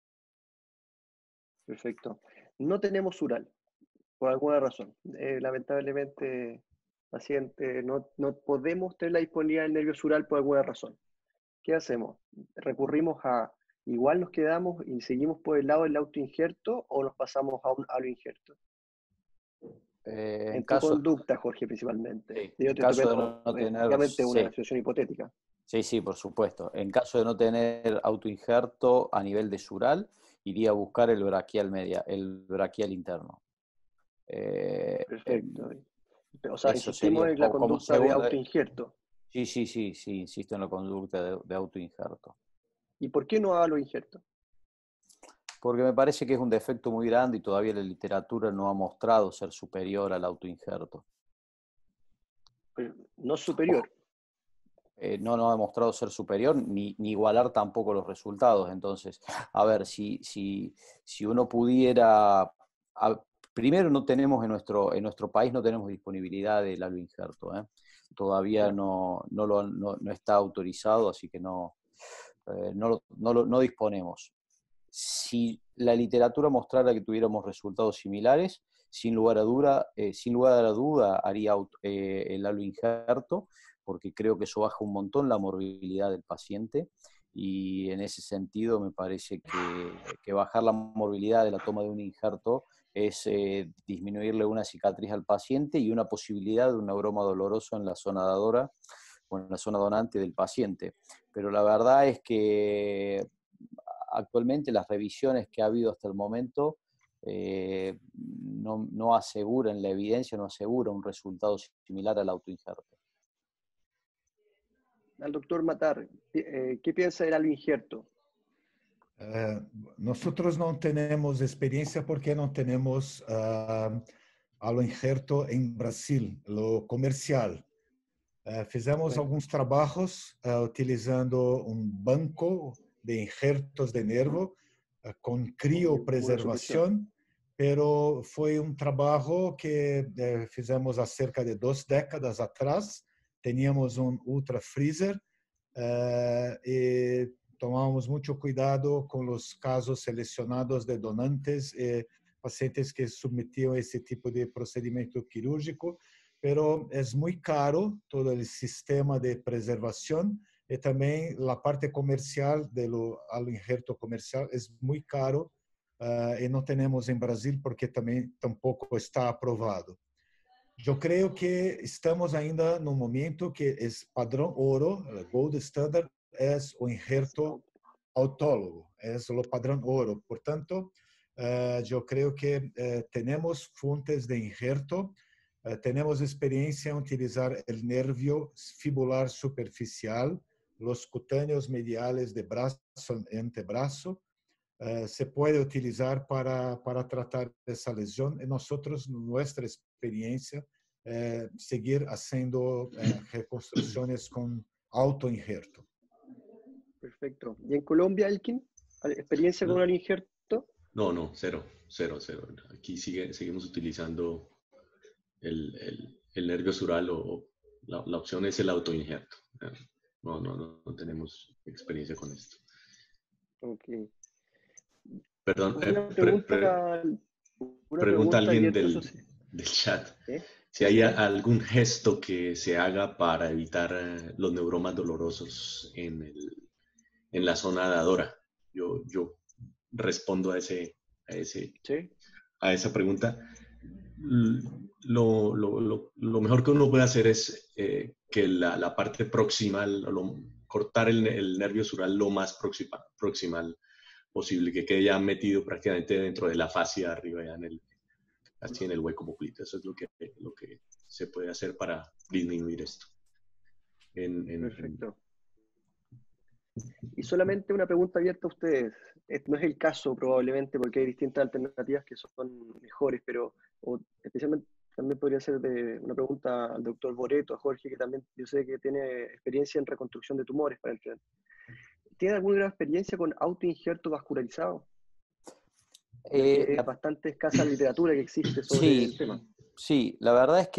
Perfecto. No tenemos sural, por alguna razón. Eh, lamentablemente, paciente, no, no podemos tener la disponibilidad del nervio sural por alguna razón. ¿Qué hacemos? ¿Recurrimos a, igual nos quedamos y seguimos por el lado del autoinjerto o nos pasamos a un aloinjerto? Eh, en En tu caso, conducta, Jorge, principalmente. sí, Yo en te estoy caso de pidiendo, no, no tener, obviamente, una sí, situación hipotética. sí, sí, por supuesto. En caso de no tener autoinjerto a nivel de sural, iría a buscar el braquial media, el braquial interno. Eh, Perfecto. eh, O sea, eso insistimos sería en la como, como conducta de segunda. autoinjerto. Sí, sí, sí, sí, insisto en la conducta de, de autoinjerto. ¿Y por qué no aloinjerto? Porque me parece que es un defecto muy grande y todavía la literatura no ha mostrado ser superior al autoinjerto. No superior. Eh, no, no ha demostrado ser superior ni, ni igualar tampoco los resultados. Entonces, a ver, si, si, si uno pudiera... A, primero, no tenemos en nuestro, en nuestro país no tenemos disponibilidad del aloinjerto. ¿eh? Todavía no, no, lo, no, no está autorizado, así que no, eh, no, no, lo, no disponemos. Si la literatura mostrara que tuviéramos resultados similares, sin lugar a duda, eh, sin lugar a duda haría eh, el aloinjerto, porque creo que eso baja un montón la morbilidad del paciente, y en ese sentido me parece que, que bajar la morbilidad de la toma de un injerto es eh, disminuirle una cicatriz al paciente y una posibilidad de un neuroma doloroso en la zona dadora o en la zona donante del paciente. Pero la verdad es que actualmente las revisiones que ha habido hasta el momento eh, no, no asegura, en la evidencia no asegura un resultado similar al autoinjerto. Al doctor Matar, eh, ¿qué piensa del aloinjerto? Uh, nosotros não temos experiência porque não temos uh, aloinjerto em Brasil, lo comercial. Uh, fizemos Bueno. alguns trabalhos uh, utilizando um banco de injertos de nervo uh, com criopreservação, pero foi um trabalho que uh, fizemos há cerca de duas décadas atrás. Teníamos um ultra freezer uh, e tomamos muito cuidado com os casos selecionados de donantes e pacientes que submetiam a esse tipo de procedimento quirúrgico, pero é muito caro todo o sistema de preservação e também a parte comercial do aloinjerto comercial é muito caro uh, e não temos em Brasil porque também tampouco está aprovado. Eu creio que estamos ainda no momento que é padrão ouro, gold standard, é o injerto autólogo, é o padrão ouro. Portanto, uh, eu creio que uh, temos fontes de injerto, uh, temos experiência em utilizar o nervio fibular superficial, os cutâneos mediales de braço e antebraço, uh, se pode utilizar para, para tratar essa lesão. E nós, nossa experiência, uh, seguir fazendo uh, reconstruções com autoinjerto. Perfecto. ¿Y en Colombia, Elkin? ¿Experiencia con el injerto? No, no, cero, cero, cero. Aquí sigue, seguimos utilizando el, el, el nervio sural o la, la opción es el autoinjerto. No, no, no, no tenemos experiencia con esto. Ok. Perdón, Una eh, pregunta, pre, pre, una pregunta pregunta alguien abierta, del, eso sí. del chat. ¿Eh? Si hay algún gesto que se haga para evitar eh, los neuromas dolorosos en, el, en la zona dadora. Yo, yo respondo a, ese, a, ese, ¿Sí? a esa pregunta. Lo, lo, lo, lo mejor que uno puede hacer es eh, que la, la parte proximal, lo, cortar el, el nervio sural lo más proxima, proximal posible, que quede ya metido prácticamente dentro de la fascia arriba, ya en el, así en el hueco poplito. Eso es lo que, lo que se puede hacer para disminuir esto. En, en, Perfecto. Y solamente una pregunta abierta a ustedes. No es el caso probablemente porque hay distintas alternativas que son mejores, pero o, especialmente también podría ser de una pregunta al doctor Boreto, a Jorge, que también yo sé que tiene experiencia en reconstrucción de tumores para el tren. ¿Tiene alguna experiencia con autoinjerto vascularizado? Eh, es bastante escasa la literatura que existe sobre sí, el tema. Sí, la verdad es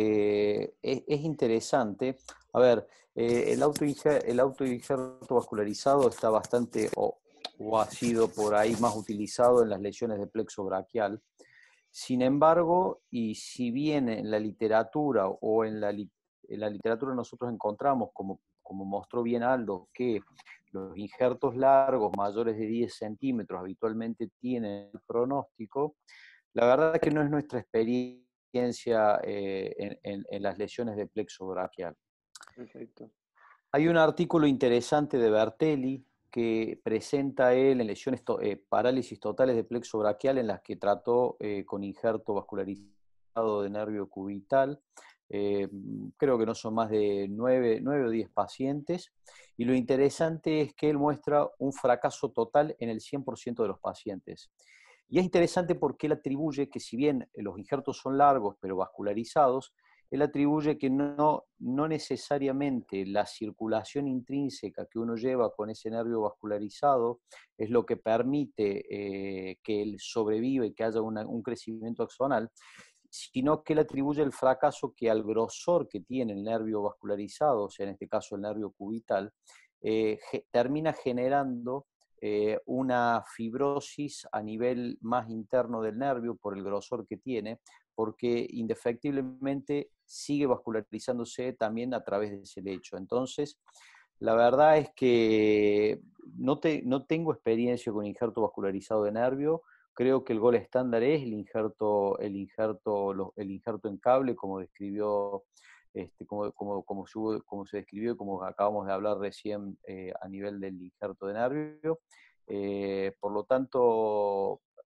que es, es interesante. A ver, eh, el autoinjerto, el autoinjerto vascularizado está bastante, o, o ha sido por ahí más utilizado en las lesiones de plexo braquial. Sin embargo, y si bien en la literatura o en la, en la literatura nosotros encontramos, como, como mostró bien Aldo, que los injertos largos mayores de diez centímetros habitualmente tienen el pronóstico, la verdad es que no es nuestra experiencia eh, en, en, en las lesiones de plexo braquial. Perfecto. Hay un artículo interesante de Bertelli que presenta él en lesiones to eh, parálisis totales de plexo braquial en las que trató eh, con injerto vascularizado de nervio cubital. Eh, creo que no son más de nueve o diez pacientes, y lo interesante es que él muestra un fracaso total en el cien por ciento de los pacientes. Y es interesante porque él atribuye que si bien los injertos son largos pero vascularizados, él atribuye que no, no necesariamente la circulación intrínseca que uno lleva con ese nervio vascularizado es lo que permite eh, que él sobreviva y que haya una, un crecimiento axonal, sino que él atribuye el fracaso que al grosor que tiene el nervio vascularizado, o sea, en este caso el nervio cubital, eh, ge termina generando eh, una fibrosis a nivel más interno del nervio por el grosor que tiene, porque indefectiblemente sigue vascularizándose también a través de ese lecho. Entonces, la verdad es que no, te, no tengo experiencia con injerto vascularizado de nervio. Creo que el gol estándar es el injerto, el injerto, el injerto en cable, como describió, este, como, como, como, se, como se describió y como acabamos de hablar recién eh, a nivel del injerto de nervio. Eh, por lo tanto,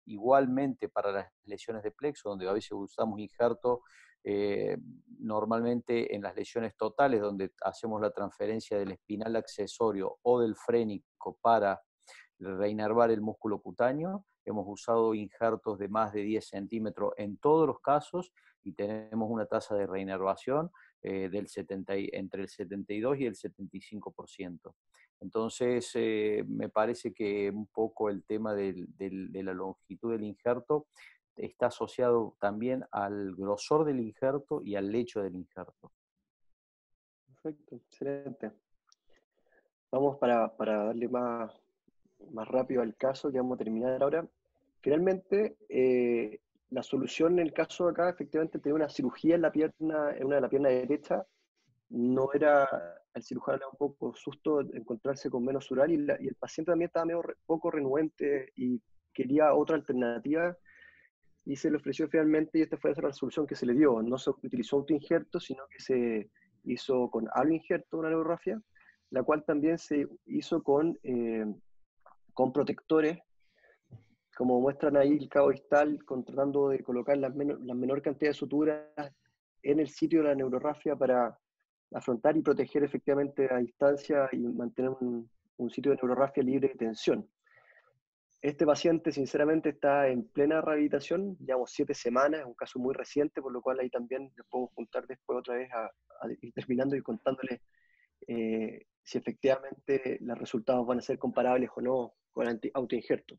igualmente para las lesiones de plexo, donde a veces usamos injerto, eh, normalmente en las lesiones totales, donde hacemos la transferencia del espinal accesorio o del frénico para reinervar el músculo cutáneo, hemos usado injertos de más de diez centímetros en todos los casos y tenemos una tasa de reinervación eh, del setenta, entre el setenta y dos y el setenta y cinco por ciento. Entonces, eh, me parece que un poco el tema del, del, de la longitud del injerto está asociado también al grosor del injerto y al lecho del injerto. Perfecto, excelente. Vamos para, para darle más, más rápido al caso que vamos a terminar ahora. Finalmente, eh, la solución en el caso de acá, efectivamente, tener una cirugía en la pierna, en una de la pierna derecha, no era, al cirujano era un poco susto encontrarse con menos sural y, la, y el paciente también estaba medio re, poco renuente y quería otra alternativa y se le ofreció finalmente y esta fue la solución que se le dio. No se utilizó autoinjerto, sino que se hizo con aloinjerto una neurografia, la cual también se hizo con, eh, con protectores, como muestran ahí el cabo distal, tratando de colocar la menor, la menor cantidad de suturas en el sitio de la neurografia para afrontar y proteger efectivamente a distancia y mantener un, un sitio de neurografia libre de tensión. Este paciente, sinceramente, está en plena rehabilitación, llevamos siete semanas, es un caso muy reciente, por lo cual ahí también les podemos juntar después otra vez a, a ir terminando y contándoles eh, si efectivamente los resultados van a ser comparables o no con el autoinjerto.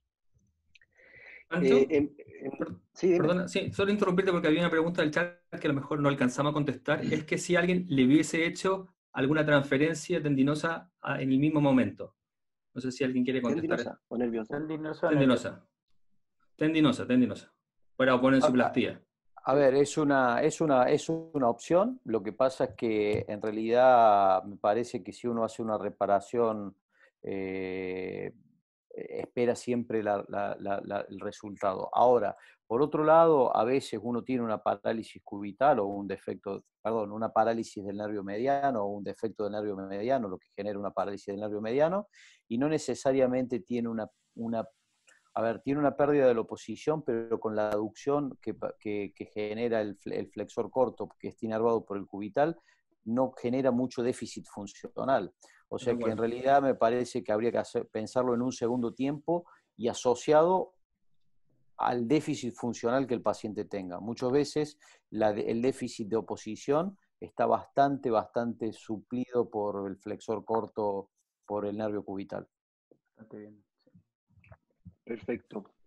Eh, en, en, sí, perdona, sí, solo interrumpirte porque había una pregunta del chat que a lo mejor no alcanzamos a contestar, es que si alguien le hubiese hecho alguna transferencia tendinosa en el mismo momento. No sé si alguien quiere contestar. ¿Tendinosa o nerviosa? Tendinosa. Tendinosa. Tendinosa, tendinosa. Para poner su plastía. A ver, es una, es, una, es una opción. Lo que pasa es que en realidad me parece que si uno hace una reparación, eh, espera siempre la, la, la, la, el resultado. Ahora, por otro lado, a veces uno tiene una parálisis cubital o un defecto, perdón, una parálisis del nervio mediano o un defecto del nervio mediano, lo que genera una parálisis del nervio mediano, y no necesariamente tiene una, una a ver, tiene una pérdida de la oposición, pero con la aducción que, que, que genera el, el flexor corto, que está inervado por el cubital, no genera mucho déficit funcional. O sea que en realidad me parece que habría que hacer, pensarlo en un segundo tiempo y asociado al déficit funcional que el paciente tenga. Muchas veces la, el déficit de oposición está bastante, bastante suplido por el flexor corto, por el nervio cubital. Bastante bien. Perfecto.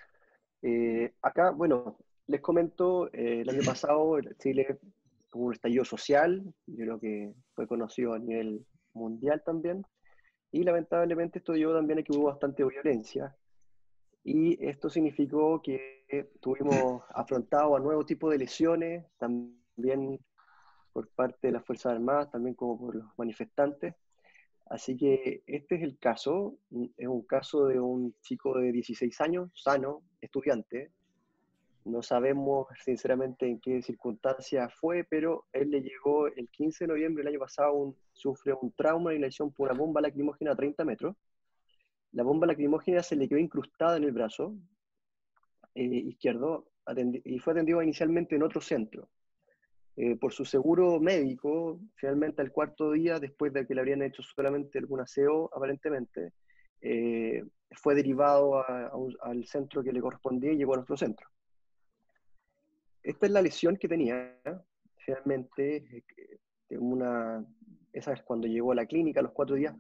Eh, acá, bueno, les comento, eh, el año pasado Chile tuvo un estallido social, yo creo que fue conocido a nivel mundial también, y lamentablemente esto llevó también a que hubo bastante violencia, y esto significó que tuvimos afrontado a nuevos tipos de lesiones, también por parte de las Fuerzas Armadas, también como por los manifestantes. Así que este es el caso, es un caso de un chico de dieciséis años, sano, estudiante. No sabemos sinceramente en qué circunstancias fue, pero él le llegó el quince de noviembre del año pasado, un, sufre un trauma y lesión por una bomba lacrimógena a treinta metros. La bomba lacrimógena se le quedó incrustada en el brazo eh, izquierdo y fue atendido inicialmente en otro centro. Eh, por su seguro médico, finalmente al cuarto día, después de que le habrían hecho solamente algún aseo, aparentemente, eh, fue derivado a, a un, al centro que le correspondía y llegó a nuestro centro. Esta es la lesión que tenía, finalmente, eh, una, esa es cuando llegó a la clínica, a los cuatro días.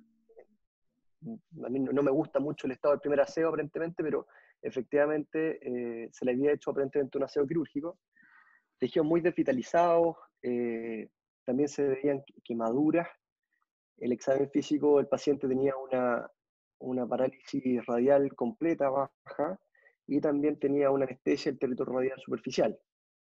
A mí no, no me gusta mucho el estado del primer aseo, aparentemente, pero efectivamente eh, se le había hecho aparentemente un aseo quirúrgico. Tejidos muy desvitalizados, eh, también se veían quemaduras. El examen físico del paciente tenía una, una parálisis radial completa, baja, y también tenía una anestesia del territorio radial superficial.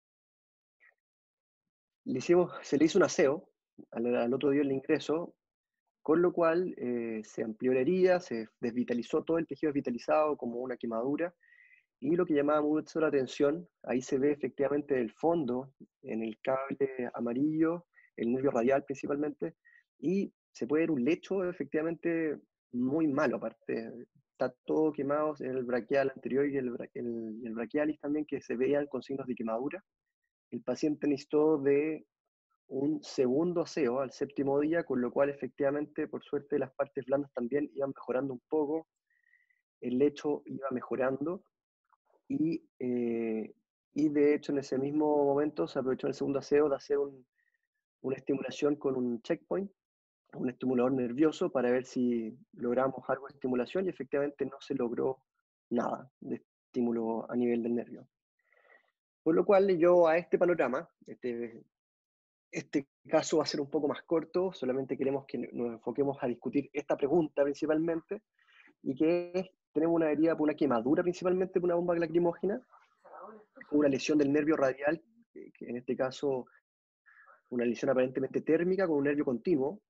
Le hicimos, se le hizo un aseo al, al otro día del ingreso, con lo cual eh, se amplió la herida, se desvitalizó todo el tejido desvitalizado como una quemadura. Y lo que llamaba mucho la atención, ahí se ve efectivamente el fondo, en el cable amarillo, el nervio radial principalmente, y se puede ver un lecho efectivamente muy malo, aparte, está todo quemado, el braquial anterior y el, el, el braquialis también, que se veían con signos de quemadura. El paciente necesitó de un segundo aseo al séptimo día, con lo cual efectivamente, por suerte, las partes blandas también iban mejorando un poco, el lecho iba mejorando, y, eh, y de hecho en ese mismo momento se aprovechó en el segundo aseo de hacer un, una estimulación con un checkpoint, un estimulador nervioso, para ver si logramos algo de estimulación, y efectivamente no se logró nada de estímulo a nivel del nervio. Por lo cual yo a este panorama, este, este caso va a ser un poco más corto, solamente queremos que nos enfoquemos a discutir esta pregunta principalmente, y que es, tenemos una herida por una quemadura principalmente por una bomba lacrimógena, una lesión del nervio radial, que, que en este caso una lesión aparentemente térmica con un nervio continuo,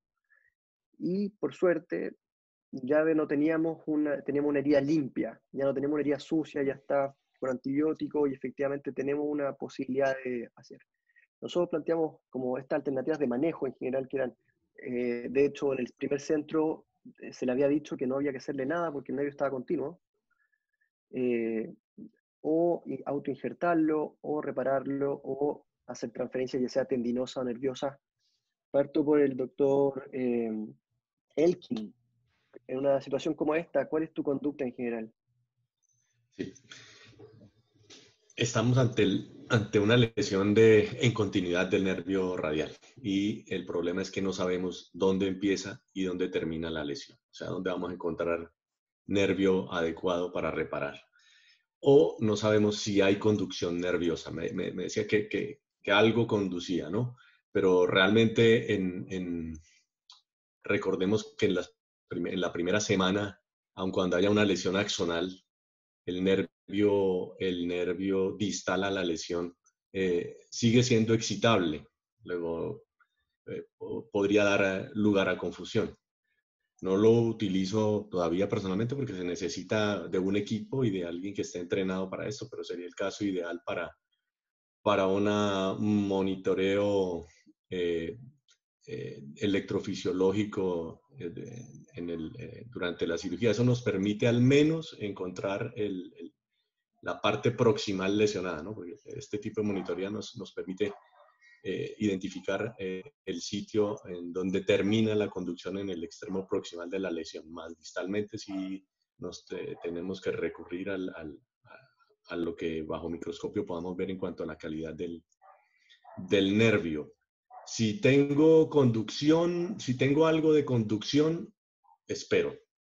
y por suerte ya no teníamos una, teníamos una herida limpia, ya no tenemos una herida sucia, ya está con antibiótico, y efectivamente tenemos una posibilidad de hacer. Nosotros planteamos como estas alternativas de manejo en general, que eran, eh, de hecho, en el primer centro eh, se le había dicho que no había que hacerle nada porque el nervio estaba continuo, eh, o autoinjertarlo, o repararlo, o hacer transferencia ya sea tendinosa o nerviosa. Parto por el doctor eh, Elkin. En una situación como esta, ¿cuál es tu conducta en general? Sí. Estamos ante, el, ante una lesión de, en continuidad del nervio radial, y el problema es que no sabemos dónde empieza y dónde termina la lesión, o sea, dónde vamos a encontrar nervio adecuado para reparar. O no sabemos si hay conducción nerviosa. Me, me, me decía que, que, que algo conducía, ¿no? Pero realmente en, en, recordemos que en, las, en la primera semana, aun cuando haya una lesión axonal, el nervio, el nervio distal a la lesión eh, sigue siendo excitable. Luego eh, podría dar lugar a confusión. No lo utilizo todavía personalmente porque se necesita de un equipo y de alguien que esté entrenado para eso, pero sería el caso ideal para, para una, un monitoreo eh, eh, electrofisiológico eh, en el, eh, durante la cirugía. Eso nos permite al menos encontrar el, el, la parte proximal lesionada, ¿no? Porque este tipo de monitoría nos, nos permite Eh, identificar eh, el sitio en donde termina la conducción en el extremo proximal de la lesión. Más distalmente sí nos te, tenemos que recurrir al, al, a, a lo que bajo microscopio podamos ver en cuanto a la calidad del, del nervio. Si tengo conducción, si tengo algo de conducción, espero.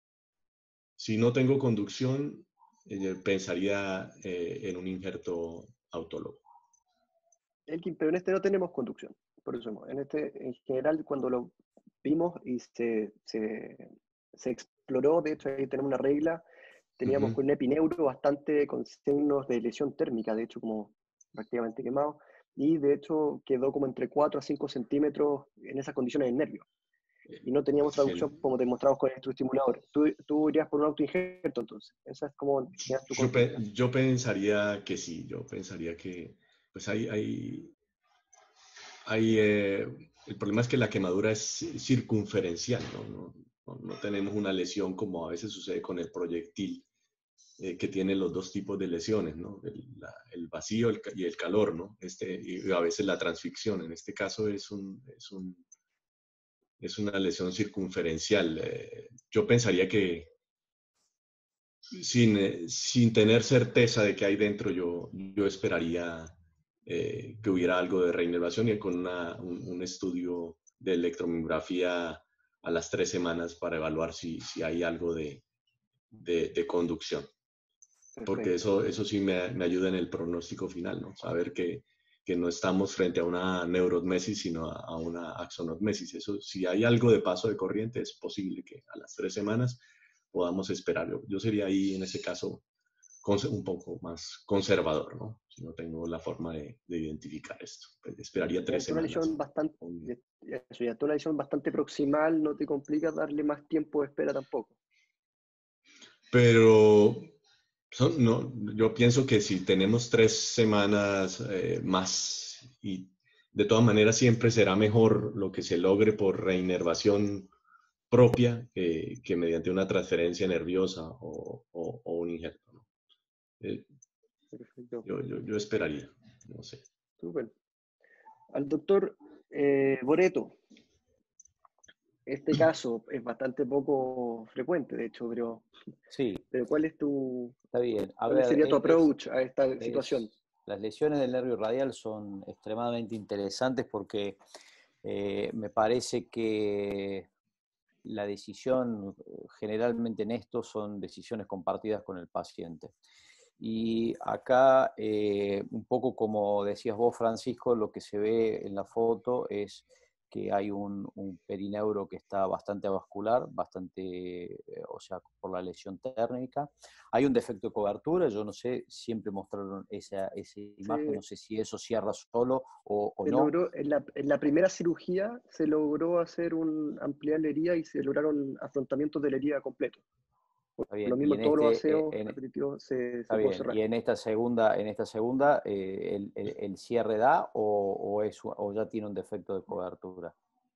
Si no tengo conducción, eh, pensaría eh, en un injerto autólogo. Elkin, pero en este no tenemos conducción. Por eso, en este, en general, cuando lo vimos y se, se, se exploró, de hecho ahí tenemos una regla, teníamos uh-huh. con un epineuro bastante con signos de lesión térmica, de hecho como prácticamente quemado, y de hecho quedó como entre cuatro a cinco centímetros en esas condiciones del nervio. Y no teníamos traducción como te mostramos con el electroestimulador. Tú, tú irías por un autoinjerto, entonces. Esa es como... Tu yo, pe yo pensaría que sí, yo pensaría que pues hay... hay, hay eh, el problema es que la quemadura es circunferencial, ¿no? No, no, no tenemos una lesión como a veces sucede con el proyectil, eh, que tiene los dos tipos de lesiones, ¿no? El, la, el vacío el, y el calor, ¿no? Este, y a veces la transficción. En este caso es un... Es un es una lesión circunferencial. Eh, yo pensaría que sin, eh, sin tener certeza de qué hay dentro, yo, yo esperaría eh, que hubiera algo de reinervación, y con una, un, un estudio de electromiografía a las tres semanas para evaluar si, si hay algo de, de, de conducción. Perfecto. Porque eso, eso sí me, me ayuda en el pronóstico final, ¿no? Saber que que no estamos frente a una neurootmesis, sino a, a una axonotmesis. Eso, si hay algo de paso de corriente, es posible que a las tres semanas podamos esperar. Yo, yo sería ahí, en ese caso, un poco más conservador, ¿no? Si no tengo la forma de, de identificar esto. Pues esperaría tres una semanas. Lesión bastante, eso ya, una lesión bastante proximal, no te complica darle más tiempo de espera tampoco. Pero... Son, no, yo pienso que si tenemos tres semanas eh, más, y de todas maneras siempre será mejor lo que se logre por reinervación propia que, que mediante una transferencia nerviosa o, o, o un injerto, ¿no? Eh, Perfecto. yo, yo, yo esperaría, no sé. Súper. Al doctor eh, Boreto, este caso es bastante poco frecuente, de hecho, pero, Sí, pero ¿cuál es tu, está bien. A cuál ver, sería tu es, es- approach a esta situación? es- las lesiones del nervio radial son extremadamente interesantes porque eh, me parece que la decisión, generalmente en esto, son decisiones compartidas con el paciente. Y acá, eh, un poco como decías vos, Francisco, lo que se ve en la foto es que hay un, un perineuro que está bastante avascular, bastante, eh, o sea, por la lesión térmica. Hay un defecto de cobertura, yo no sé, siempre mostraron esa, esa imagen, no Se, sé si eso cierra solo o, o se no. logró, en la, en la primera cirugía se logró hacer un ampliar la herida y se lograron afrontamientos de la herida completo. Por Está lo bien, y mismo, en todos los este, eh, aseos en, repetitivos se, está se pudo bien. cerrar. Y en esta segunda, en esta segunda eh, el, el- el cierre da o, o, es, o ya tiene un defecto de cobertura.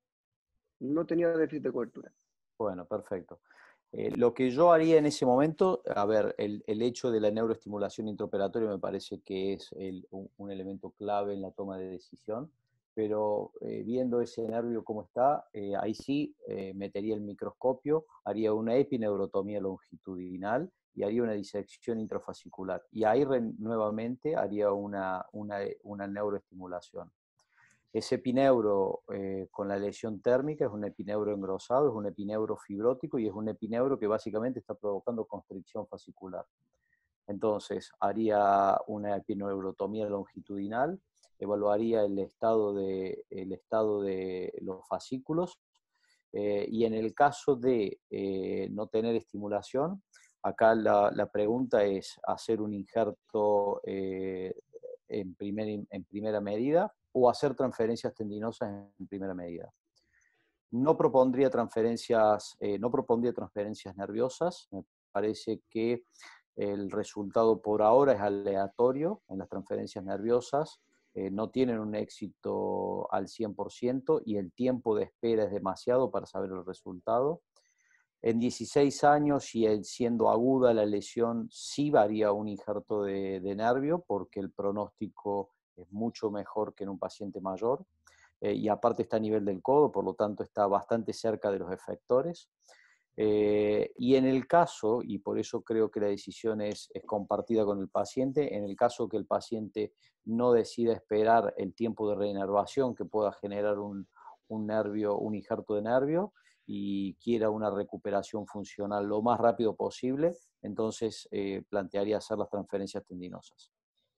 No tenía déficit de cobertura. Bueno, perfecto. Eh, lo que yo haría en ese momento, a ver, el, el hecho de la neuroestimulación intraoperatoria me parece que es el- un, un elemento clave en la toma de decisión, pero eh, viendo ese nervio como está, eh, ahí sí eh, metería el microscopio, haría una epineurotomía longitudinal y haría una disección intrafascicular. Y ahí re- nuevamente haría una, una, una neuroestimulación. Ese epineuro eh, con la lesión térmica es un epineuro engrosado, es un epineuro fibrótico y es un epineuro que básicamente está provocando constricción fascicular. Entonces, haría una epineurotomía longitudinal, evaluaría el estado de, el estado de los fascículos eh, y en el caso de eh, no tener estimulación, acá la, la, pregunta es hacer un injerto eh, en, primer, en primera medida o hacer transferencias tendinosas en primera medida. No propondría transferencias, eh, no propondría transferencias nerviosas. Me parece que el resultado por ahora es aleatorio en las transferencias nerviosas. Eh, no tienen un éxito al cien por ciento y el tiempo de espera es demasiado para saber el resultado. En dieciséis años y el, siendo aguda la lesión, sí varía un injerto de, de nervio porque el pronóstico es mucho mejor que en un paciente mayor. Eh, y aparte está a nivel del codo, por lo tanto está bastante cerca de los efectores. Eh, y en el caso, y por eso creo que la decisión es, es compartida con el paciente, en el caso que el paciente no decida esperar el tiempo de reinervación que pueda generar un, un nervio, un injerto de nervio, y quiera una recuperación funcional lo más rápido posible, entonces eh, plantearía hacer las transferencias tendinosas.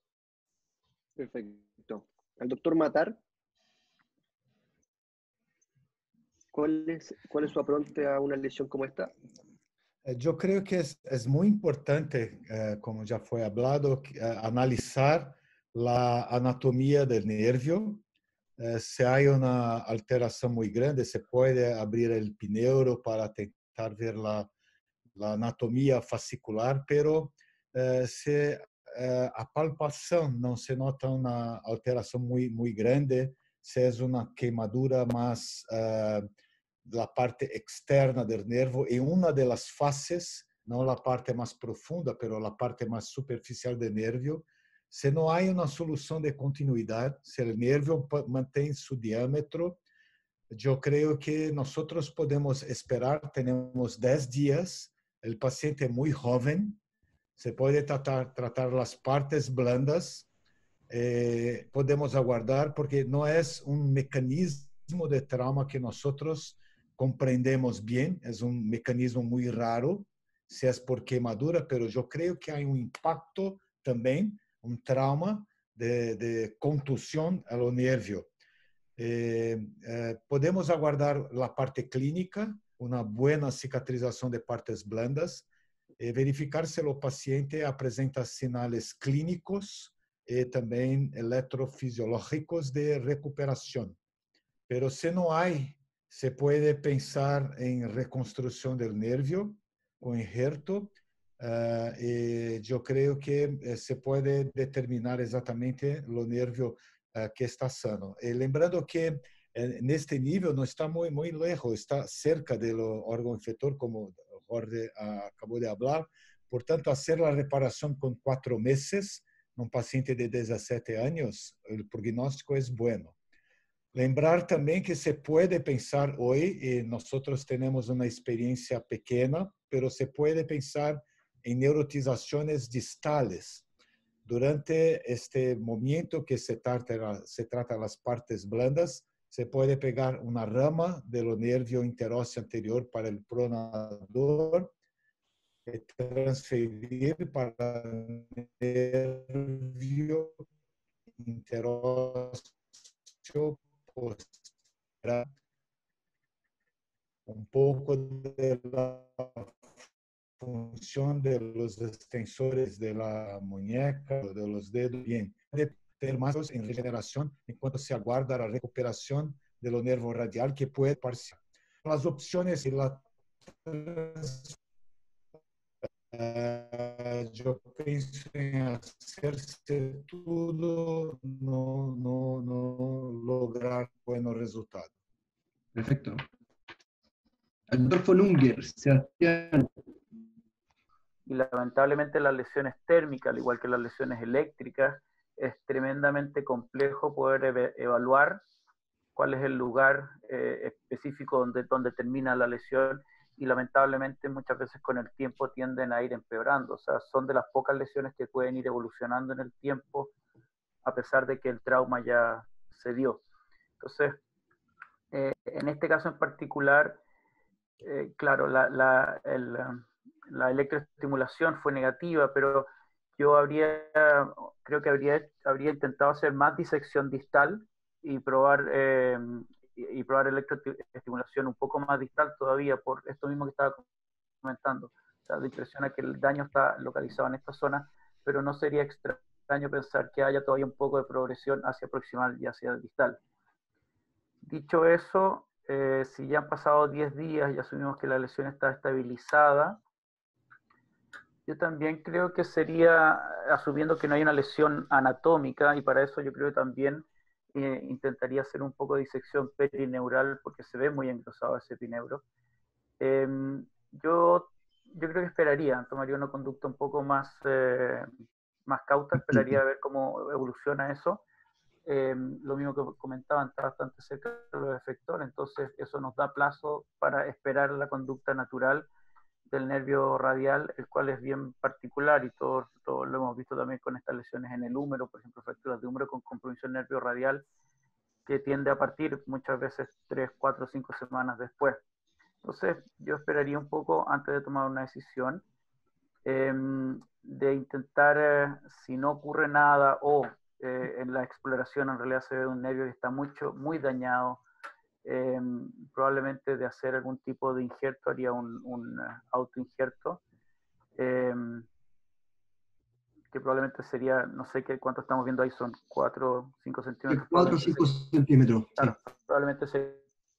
Perfecto. Al doctor Matar, ¿cuál es, cuál es su apronte a una lesión como esta? Yo creo que es, es muy importante, eh, como ya fue hablado, eh, analizar la anatomía del nervio. Eh, si hay una alteración muy grande, se puede abrir el pineuro para tentar ver la, la anatomía fascicular, pero eh, si eh, a palpação não se nota uma alteração muito, muito grande, se é uma queimadura mais uh, da parte externa do nervo em uma das faces, não a parte mais profunda, mas a parte mais superficial do nervo, se não há uma solução de continuidade, se o nervo mantém seu diâmetro, eu creio que nós podemos esperar, temos dez dias, o paciente é muito jovem, se pode tratar, tratar as partes blandas, eh, podemos aguardar, porque não é um mecanismo de trauma que nós compreendemos bem, é um mecanismo muito raro, se é por queimadura, mas eu creio que há um impacto também, um trauma de, de contusão ao nervio. Eh, eh, podemos aguardar a parte clínica, uma boa cicatrização de partes blandas, e verificar se o paciente apresenta sinais clínicos e também eletrofisiológicos de recuperação. Pero se não há, se pode pensar em reconstrução do nervio com injerto, uh, e eu creio que se pode determinar exatamente o nervio uh, que está sano. E lembrando que en este nivel no está muy, muy lejos, está cerca del órgano efector, como Jorge acabó de hablar. Por tanto, hacer la reparación con cuatro meses en un paciente de diecisiete años, el prognóstico es bueno. Lembrar también que se puede pensar hoy, y nosotros tenemos una experiencia pequeña, pero se puede pensar en neurotizaciones distales. Durante este momento que se trata, se trata las partes blandas, se puede pegar una rama del nervio interóseo anterior para el pronador y transferir para el nervio interóseo posterior. Un poco de la función de los extensores de la muñeca, de los dedos, bien. Puede tener más en regeneración en cuanto se aguarda la recuperación de los nervios radial que puede parcial. Las opciones y la Uh, yo pienso en hacerse todo, no, no, no lograr buenos resultados. Perfecto. Al doctor von Unger, Sebastián. Y lamentablemente las lesiones térmicas, al igual que las lesiones eléctricas, es tremendamente complejo poder ev evaluar cuál es el lugar eh, específico donde, donde termina la lesión, y lamentablemente muchas veces con el tiempo tienden a ir empeorando. O sea, son de las pocas lesiones que pueden ir evolucionando en el tiempo, a pesar de que el trauma ya se dio. Entonces, eh, en este caso en particular, eh, claro, la, la, el, la electroestimulación fue negativa, pero yo habría, creo que habría, habría intentado hacer más disección distal y probar... Eh, y probar electroestimulación un poco más distal todavía, por esto mismo que estaba comentando. O sea, de impresión a que el daño está localizado en esta zona, pero no sería extraño pensar que haya todavía un poco de progresión hacia proximal y hacia distal. Dicho eso, eh, si ya han pasado diez días y asumimos que la lesión está estabilizada, yo también creo que sería, asumiendo que no hay una lesión anatómica, y para eso yo creo que también Eh, intentaría hacer un poco de disección perineural porque se ve muy engrosado ese epineuro. Eh, yo, yo creo que esperaría, tomaría una conducta un poco más, eh, más cauta, esperaría a ver cómo evoluciona eso. Eh, lo mismo que comentaban, está bastante cerca de los efectores, entonces eso nos da plazo para esperar la conducta natural del nervio radial, el cual es bien particular, y todos todo lo hemos visto también con estas lesiones en el húmero, por ejemplo, fracturas de húmero con compromiso del nervio radial, que tiende a partir muchas veces tres, cuatro, cinco semanas después. Entonces, yo esperaría un poco antes de tomar una decisión, eh, de intentar, eh, si no ocurre nada, o eh, en la exploración en realidad se ve un nervio que está mucho, muy dañado, Eh, probablemente de hacer algún tipo de injerto, haría un, un autoinjerto, eh, que probablemente sería, no sé qué cuánto estamos viendo ahí, son cuatro o cinco centímetros. cuatro o cinco centímetros. Claro, sí. probablemente se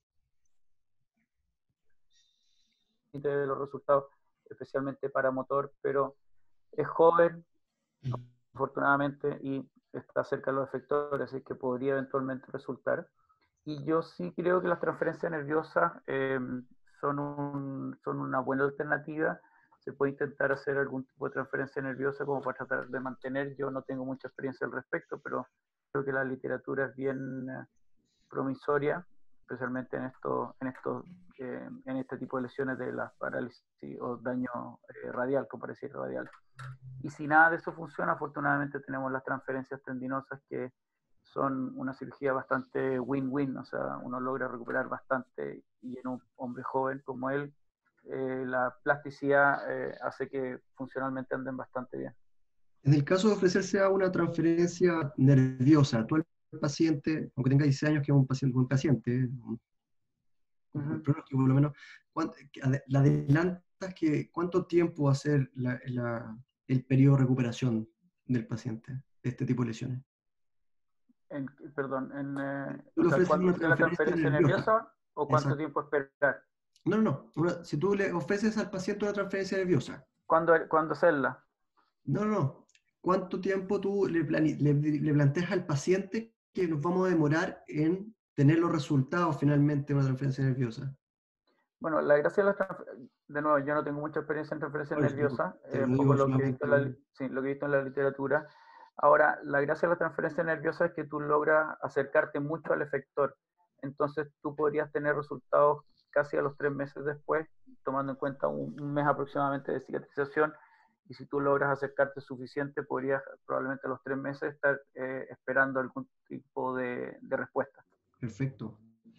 de los resultados, especialmente para motor, pero es joven, afortunadamente, y está cerca de los efectores, así que podría eventualmente resultar. Y yo sí creo que las transferencias nerviosas eh, son, un, son una buena alternativa. Se puede intentar hacer algún tipo de transferencia nerviosa como para tratar de mantener. Yo no tengo mucha experiencia al respecto, pero creo que la literatura es bien eh, promisoria, especialmente en, esto, en, esto, eh, en este tipo de lesiones de la parálisis o daño eh, radial, como para decir radial. Y si nada de eso funciona, afortunadamente tenemos las transferencias tendinosas, que son una cirugía bastante win-win, o sea, uno logra recuperar bastante, y en un hombre joven como él, eh, la plasticidad eh, hace que funcionalmente anden bastante bien. En el caso de ofrecerse a una transferencia nerviosa, tú al paciente, aunque tenga dieciséis años, que es un paciente, un paciente un, uh -huh. un pronóstico por lo menos, la adelantas que cuánto tiempo va a ser la, la, el periodo de recuperación del paciente de este tipo de lesiones. En, perdón, en, eh, ¿Tú le o sea, ofreces una transferencia, la transferencia nerviosa, nerviosa o cuánto Exacto. tiempo esperar? No, no, no. Una, si tú le ofreces al paciente una transferencia nerviosa. ¿Cuándo, ¿cuándo hacerla? No, no, no. ¿Cuánto tiempo tú le, le, le planteas al paciente que nos vamos a demorar en tener los resultados finalmente de una transferencia nerviosa? Bueno, la gracia de la transferencia, de nuevo, yo no tengo mucha experiencia en transferencias nerviosas, te es lo un digo poco lo que, he solamente visto en la, como- sí, lo que he visto en la literatura. Ahora, la gracia de la transferencia nerviosa es que tú logras acercarte mucho al efector. Entonces, tú podrías tener resultados casi a los tres meses después, tomando en cuenta un, un mes aproximadamente de cicatrización. Y si tú logras acercarte suficiente, podrías probablemente a los tres meses estar eh, esperando algún tipo de, de respuesta. Perfecto.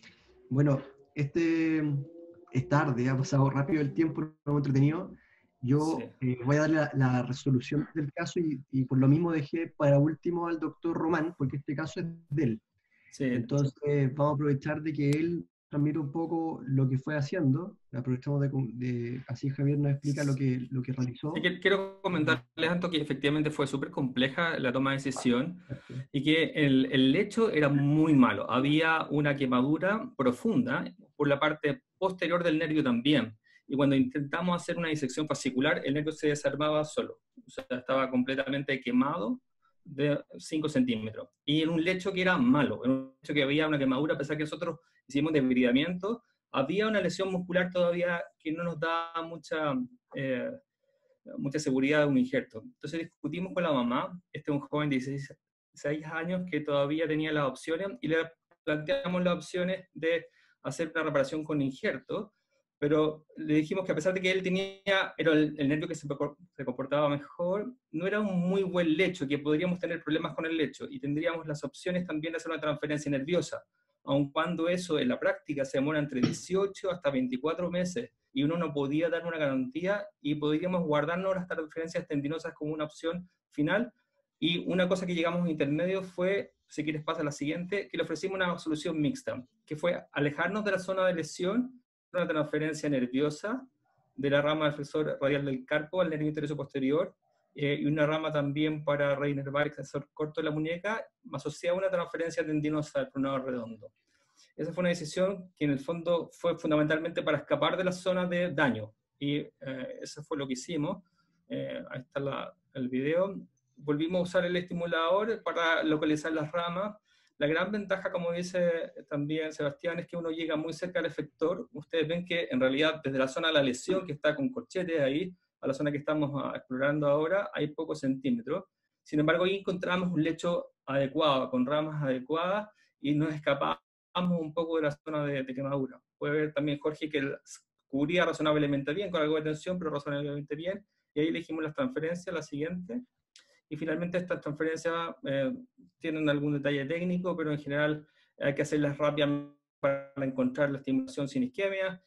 Bueno, este es tarde, ha pasado rápido el tiempo, no hemos entretenido. Yo Sí. eh, voy a darle la, la resolución del caso y, y por lo mismo dejé para último al doctor Román, porque este caso es de él. Sí, Entonces vamos a aprovechar de que él transmite un poco lo que fue haciendo. Aprovechamos de, de así Javier nos explica lo que, lo que realizó. sí, que- quiero comentarles, Anto, que efectivamente fue súper compleja la toma de decisión y que el, el lecho era muy malo. Había una quemadura profunda por la parte posterior del nervio también. Y cuando intentamos hacer una disección fascicular, el nervio se desarmaba solo. O sea, estaba completamente quemado de cinco centímetros. Y en un lecho que era malo, en un lecho que había una quemadura, a pesar que nosotros hicimos debridamiento, había una lesión muscular todavía que no nos daba mucha, eh, mucha seguridad de un injerto. Entonces discutimos con la mamá, este es un joven de dieciséis años que todavía tenía las opciones, y le planteamos las opciones de hacer una reparación con injerto, pero le dijimos que a pesar de que él tenía, era el, el nervio que se, se comportaba mejor, no era un muy buen lecho, que podríamos tener problemas con el lecho, y tendríamos las opciones también de hacer una transferencia nerviosa, aun cuando eso en la práctica se demora entre dieciocho hasta veinticuatro meses, y uno no podía dar una garantía, y podríamos guardarnos las transferencias tendinosas como una opción final. Y una cosa que llegamos a intermedio fue, si quieres pasa a la siguiente, que le ofrecimos una solución mixta, que fue alejarnos de la zona de lesión, una transferencia nerviosa de la rama del flexor radial del carpo al nervio interno posterior, eh, y una rama también para reinervar el extensor corto de la muñeca, asociada a una transferencia tendinosa del pronado redondo. Esa fue una decisión que en el fondo fue fundamentalmente para escapar de la zona de daño, y eh, eso fue lo que hicimos. Eh, ahí está la, el video. Volvimos a usar el estimulador para localizar las ramas. La gran ventaja, como dice también Sebastián, es que uno llega muy cerca al efector. Ustedes ven que en realidad desde la zona de la lesión, que está con corchetes ahí, a la zona que estamos explorando ahora, hay pocos centímetros. Sin embargo, ahí encontramos un lecho adecuado, con ramas adecuadas, y nos escapamos un poco de la zona de, de quemadura. Puede ver también Jorge que cubría razonablemente bien, con algo de tensión, pero razonablemente bien. Y ahí elegimos las transferencias, la siguiente. Y finalmente estas transferencias eh, tienen algún detalle técnico, pero en general hay que hacerlas rápidamente para encontrar la estimulación sin isquemia.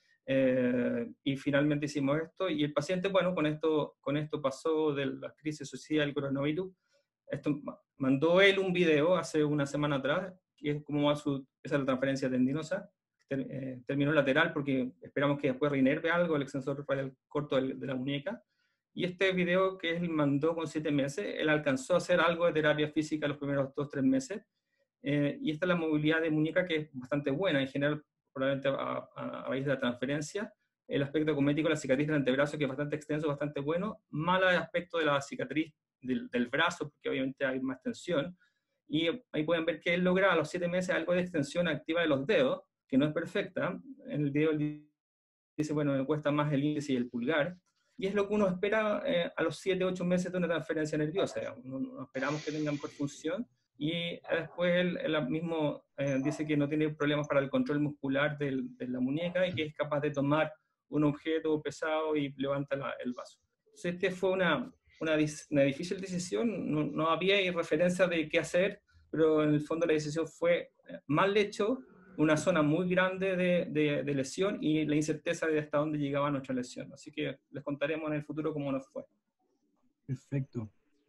Eh, y finalmente hicimos esto, y el paciente, bueno, con esto, con esto pasó de la crisis suicida del coronavirus. Esto, mandó él un video hace una semana atrás, que es como va su, esa es la transferencia tendinosa, ter, eh, terminó lateral porque esperamos que después reinerve algo el extensor radial corto de, de la muñeca. Y este video que él mandó con siete meses, él alcanzó a hacer algo de terapia física los primeros dos, tres meses, eh, y esta es la movilidad de muñeca, que es bastante buena, en general, probablemente a, a, a raíz de la transferencia. El aspecto cosmético de la cicatriz del antebrazo, que es bastante extenso, bastante bueno. Mala el aspecto de la cicatriz del, del brazo, porque obviamente hay más tensión. Y ahí pueden ver que él logra a los siete meses algo de extensión activa de los dedos, que no es perfecta. En el video él dice, bueno, me cuesta más el índice y el pulgar. Y es lo que uno espera eh, a los siete, ocho meses de una transferencia nerviosa. No, no esperamos que tengan por función. Y después él, él mismo eh, dice que no tiene problemas para el control muscular del, de la muñeca, y que es capaz de tomar un objeto pesado y levanta la, el vaso. Entonces, este fue una, una, una difícil decisión. No, no había referencia de qué hacer, pero en el fondo la decisión fue mal hecho, una zona muy grande de, de, de lesión, y la incerteza de hasta dónde llegaba nuestra lesión. Así que les contaremos en el futuro cómo nos fue. Perfecto.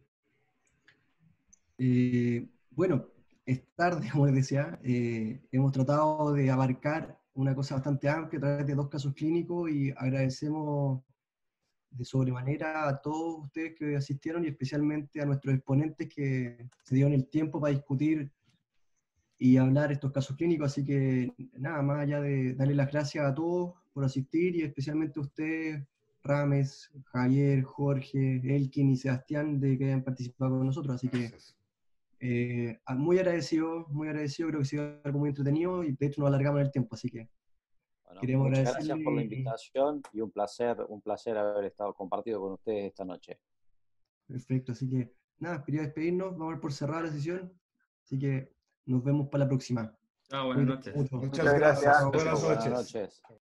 Eh, bueno, es tarde, como les decía. Eh, hemos tratado de abarcar una cosa bastante amplia a través de dos casos clínicos, y agradecemos de sobremanera a todos ustedes que asistieron, y especialmente a nuestros exponentes que se dieron el tiempo para discutir y hablar estos casos clínicos. Así que nada, más allá de darle las gracias a todos por asistir, y especialmente a ustedes, Rames, Javier, Jorge, Elkin y Sebastián, de que hayan participado con nosotros. Así que Eh, muy agradecido, muy agradecido, creo que ha sido algo muy entretenido y de hecho nos alargamos en el tiempo, así que Bueno, queremos muchas agradecerle. gracias por la y- invitación y un placer, un placer haber estado compartido con ustedes esta noche. Perfecto, así que nada, quería despedirnos, vamos a dar por cerrar la sesión, así que nos vemos para la próxima. Ah, buenas Cuídense noches. mucho. Muchas Muchas gracias. gracias. Buenas Buenas noches. noches.